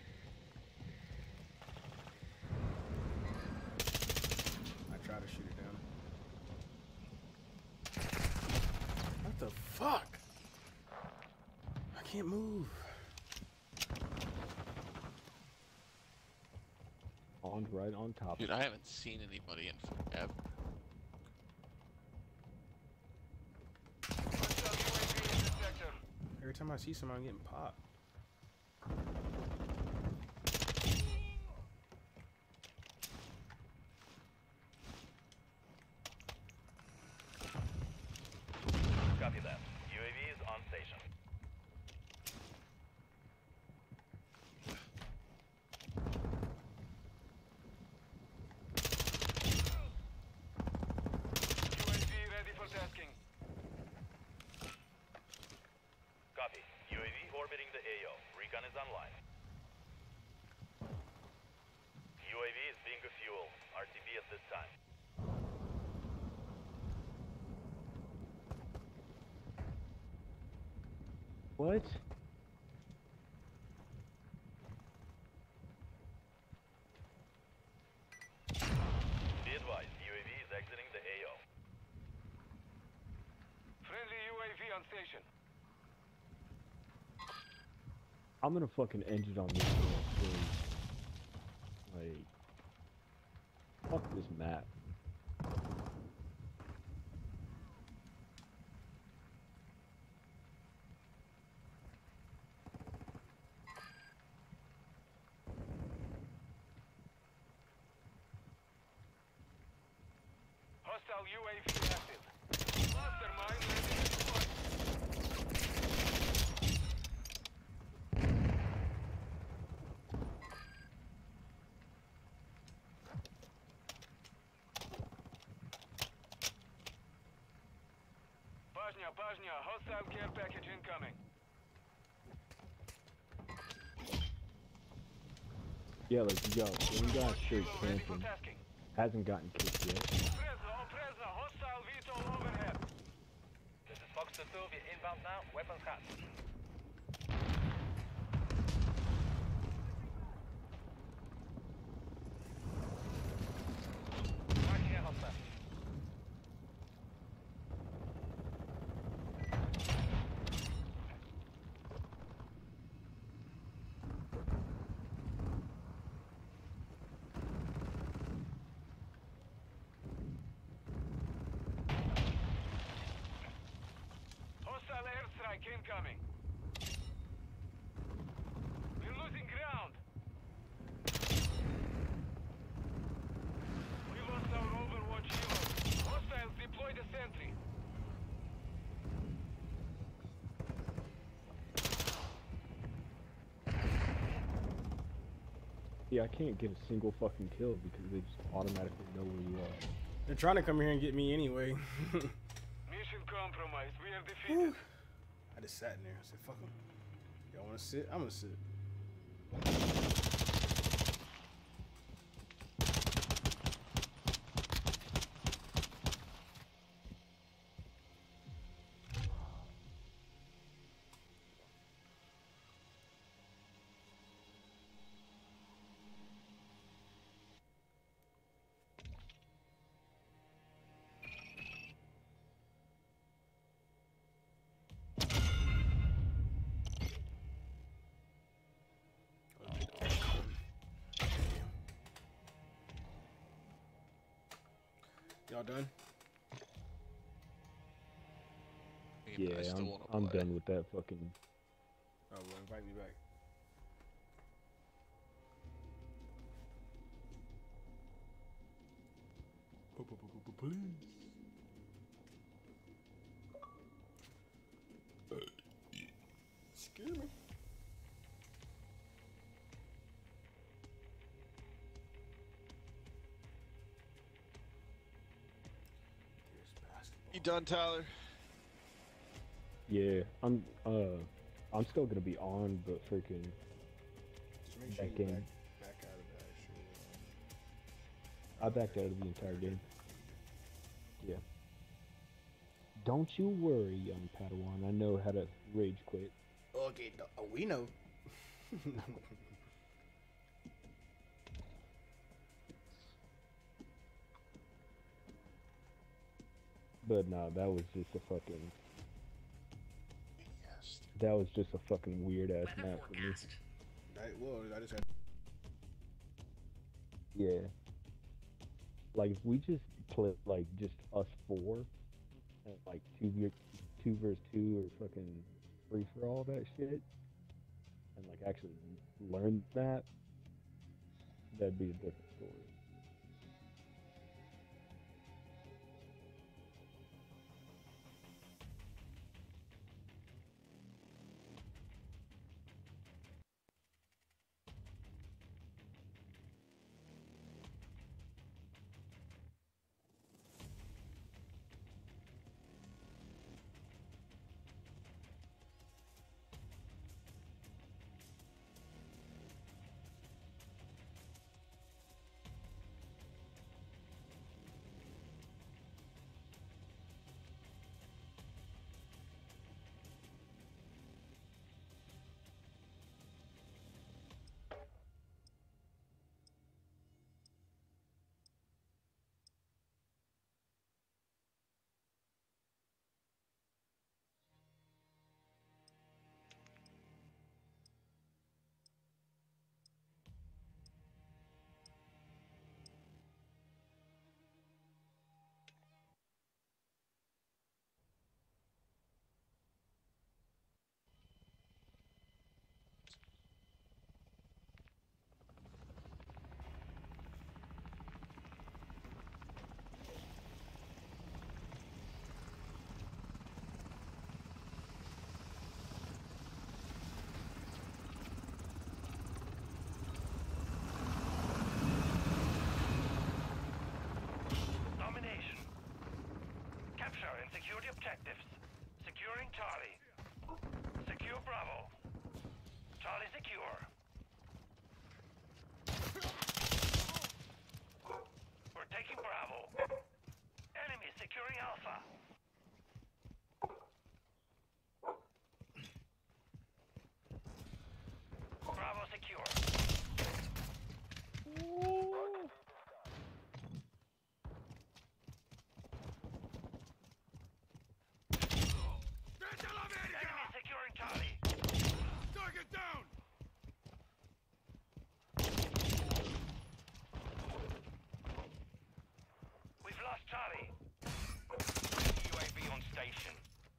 I try to shoot it down. What the fuck? I can't move. Spawned right on top. Dude, I haven't seen anybody in forever. Hostile UAV in this sector. Every time I see someone, I'm getting popped. Copy that. UAV is on station. UAV ready for tasking. Copy. UAV orbiting the AO. Recon is online. UAV is being refueled. RTB at this time. What? Be advised, UAV is exiting the AO. Friendly UAV on station. I'm gonna fucking end it on this girl soon. Like, fuck this map. Hostile UAV active. Mastermind ready to deploy. Bajnia, hostile care package incoming. Yeah, like, yo, one guy straight Ready for camping. tasking. Hasn't gotten kicked yet. Presna, hostile VTOL overhead. This is Fox 2-2, we're inbound now, weapons hot. Marking a hostile. Yeah, I can't get a single fucking kill because they just automatically know where you are. They're trying to come here and get me anyway. Mission compromised. We are defeated. I just sat in there. I said, fuck them. Y'all want to sit? I'm going to sit. Y'all done? Yeah, I'm done with that fucking. Oh, well, invite me back. Please. Scare me. You done, Tyler? Yeah, I'm still gonna be on, but freaking. Just make sure that you game. back out of that shit. I backed out of the entire game. Yeah. Don't you worry, young Padawan. I know how to rage quit. Okay, we know. But nah, that was just a fucking. That was just a fucking weird ass map for me. I just had. Yeah. Like if we just play like just us four, and like two versus two or fucking free for all that shit, and like actually learn that, that'd be a different story. Domination. Capture and secure the objectives. Securing Charlie. Secure Bravo. Charlie secure. We're taking Bravo. Enemy securing Alpha. Bravo secure. Enemy securing Charlie. Target down! We've lost Charlie. UAV on station.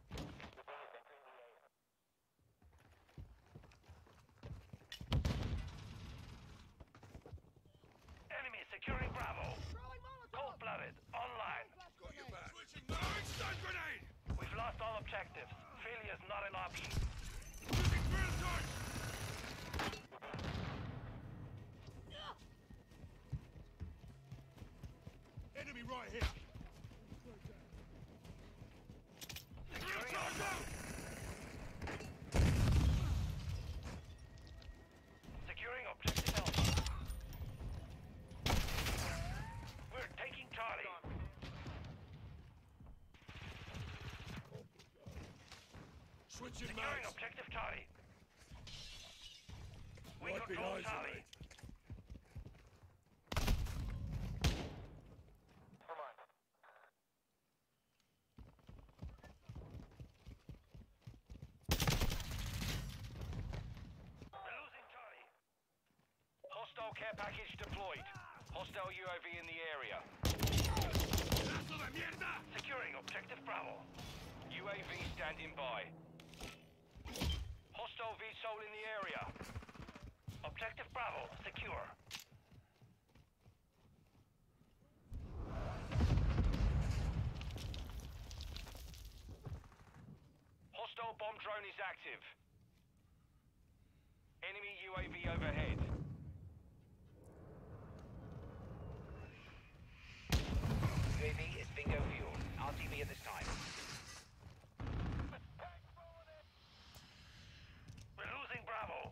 Enemy securing Bravo. Cold-blooded, online. Got your back. Switching throwing stun grenade! We've lost all objectives. Failure is not an option. Using drill torch! right here. Securing objective Alpha. We're taking Charlie. Switching Securing mags. objective Charlie. We Wiping control eyes on Charlie. it. We're losing Charlie. Hostile care package deployed. Hostile UAV in the area. ¡Pedazo de mierda! Securing objective Bravo. UAV standing by. Hostile VSOL in the area. Objective Bravo secure. Hostile bomb drone is active. Enemy UAV overhead. UAV is bingo fuel. RTV at this time. We're losing Bravo.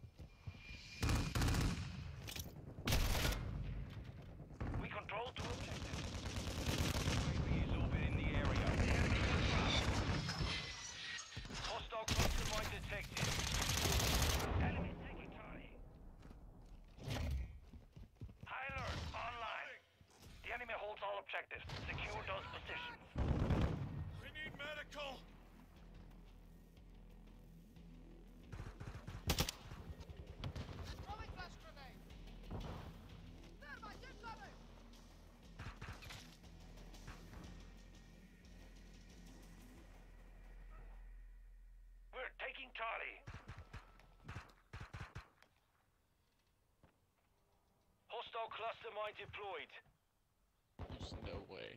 We control two objectives. UAV is orbiting the area. Enemy has Bravo. Hostile cluster mine detected. Enemy taking Charlie. High alert, online. The enemy holds all objectives. Secure those positions. We need medical. Throwing flash grenade. Thermite incoming. We're taking Charlie. Hostile cluster mine deployed. There's no way.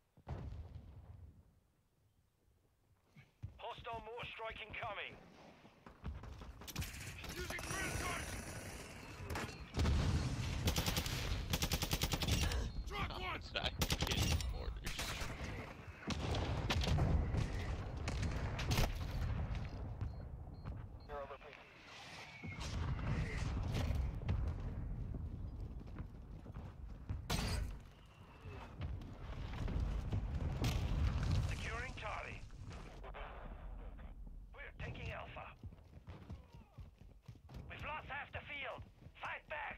Hostile mortar strike incoming. Using credit cards. Drop How one. did I get orders? Securing Charlie. We're taking Alpha. We've lost half the field. Fight back.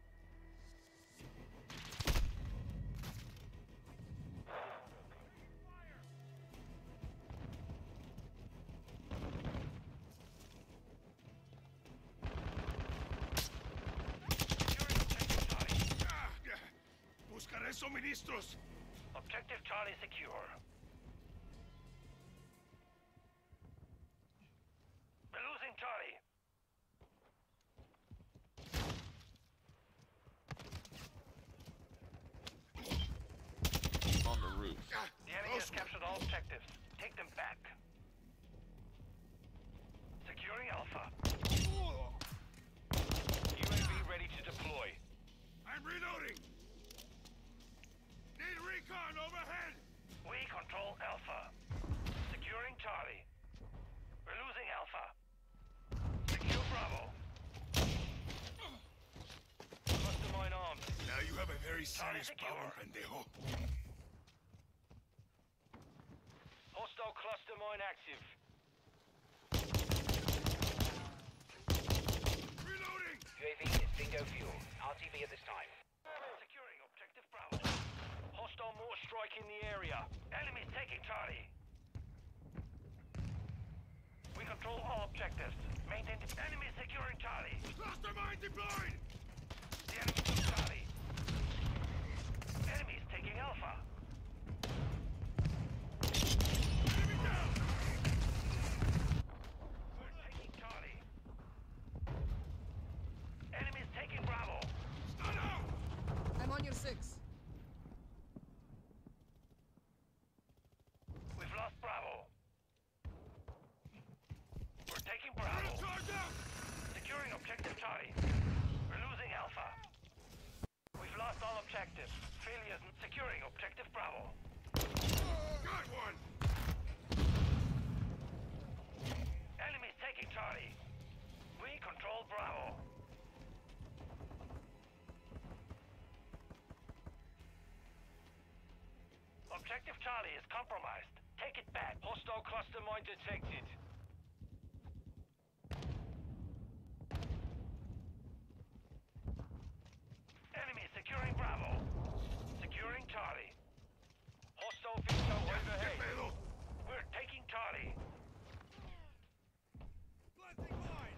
Securing objective Charlie. Buscaré suministros. Objective Charlie secure. We're losing Charlie. On the roof. The enemy has captured all objectives. Take them back. Securing Alpha. UAV ready to deploy. I'm reloading. Need recon overhead. We control Alpha. Securing Charlie. We're losing Alpha. Secure Bravo. Cluster mine armed. Now you have a very serious secure. problem, pendejo. Hostile cluster mine active. Reloading. UAV is bingo fuel. RTV at this time. Securing objective Bravo. Hostile mortar strike in the area. Enemies taking Charlie. We control all objectives. Maintain the enemy securing Charlie. Cluster mine deployed. The enemy took Charlie. Enemies taking Alpha. Enemy down. We're taking Charlie. Enemies taking Bravo. Stun out. I'm on your 6. We've lost Bravo. We're taking Bravo. Charge out. Securing objective Charlie. We're losing Alpha. We've lost all objectives. Failures securing objective Objective Charlie is compromised. Take it back. Hostile cluster mine detected. Enemy securing Bravo. Securing Charlie. Hostile VTOL overhead. We're taking Charlie. Planting mine.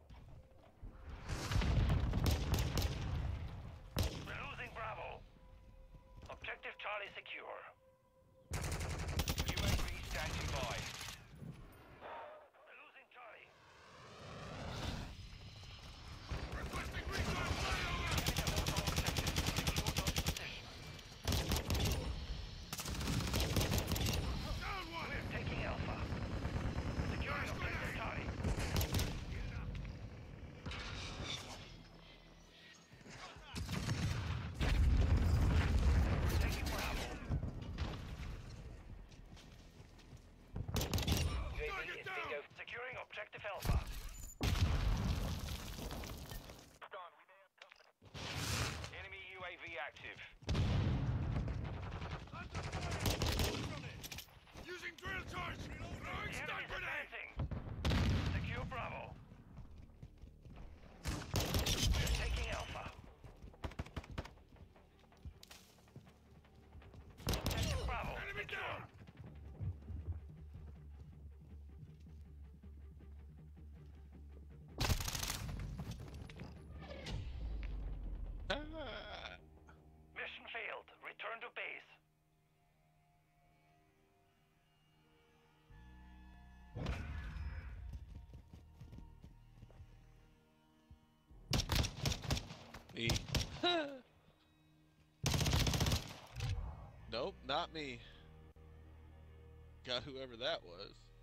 We're losing Bravo. Objective Charlie secure. UAV standing by. We're losing Charlie. Requesting recon flyover. Enemy hostile section. Secure those positions. Down one. We're taking Alpha. Securing objective Charlie. We're taking Bravo. UAV is bingo. Securing objective Alpha. Enemy UAV active. Under fire. From it. Using drill charge. Throwing The stun enemy's grenade. advancing. Secure Bravo. We're taking Alpha. Objective Bravo. Enemy secure. down. Mission failed. Return to base. Me. Nope, not me. Got whoever that was.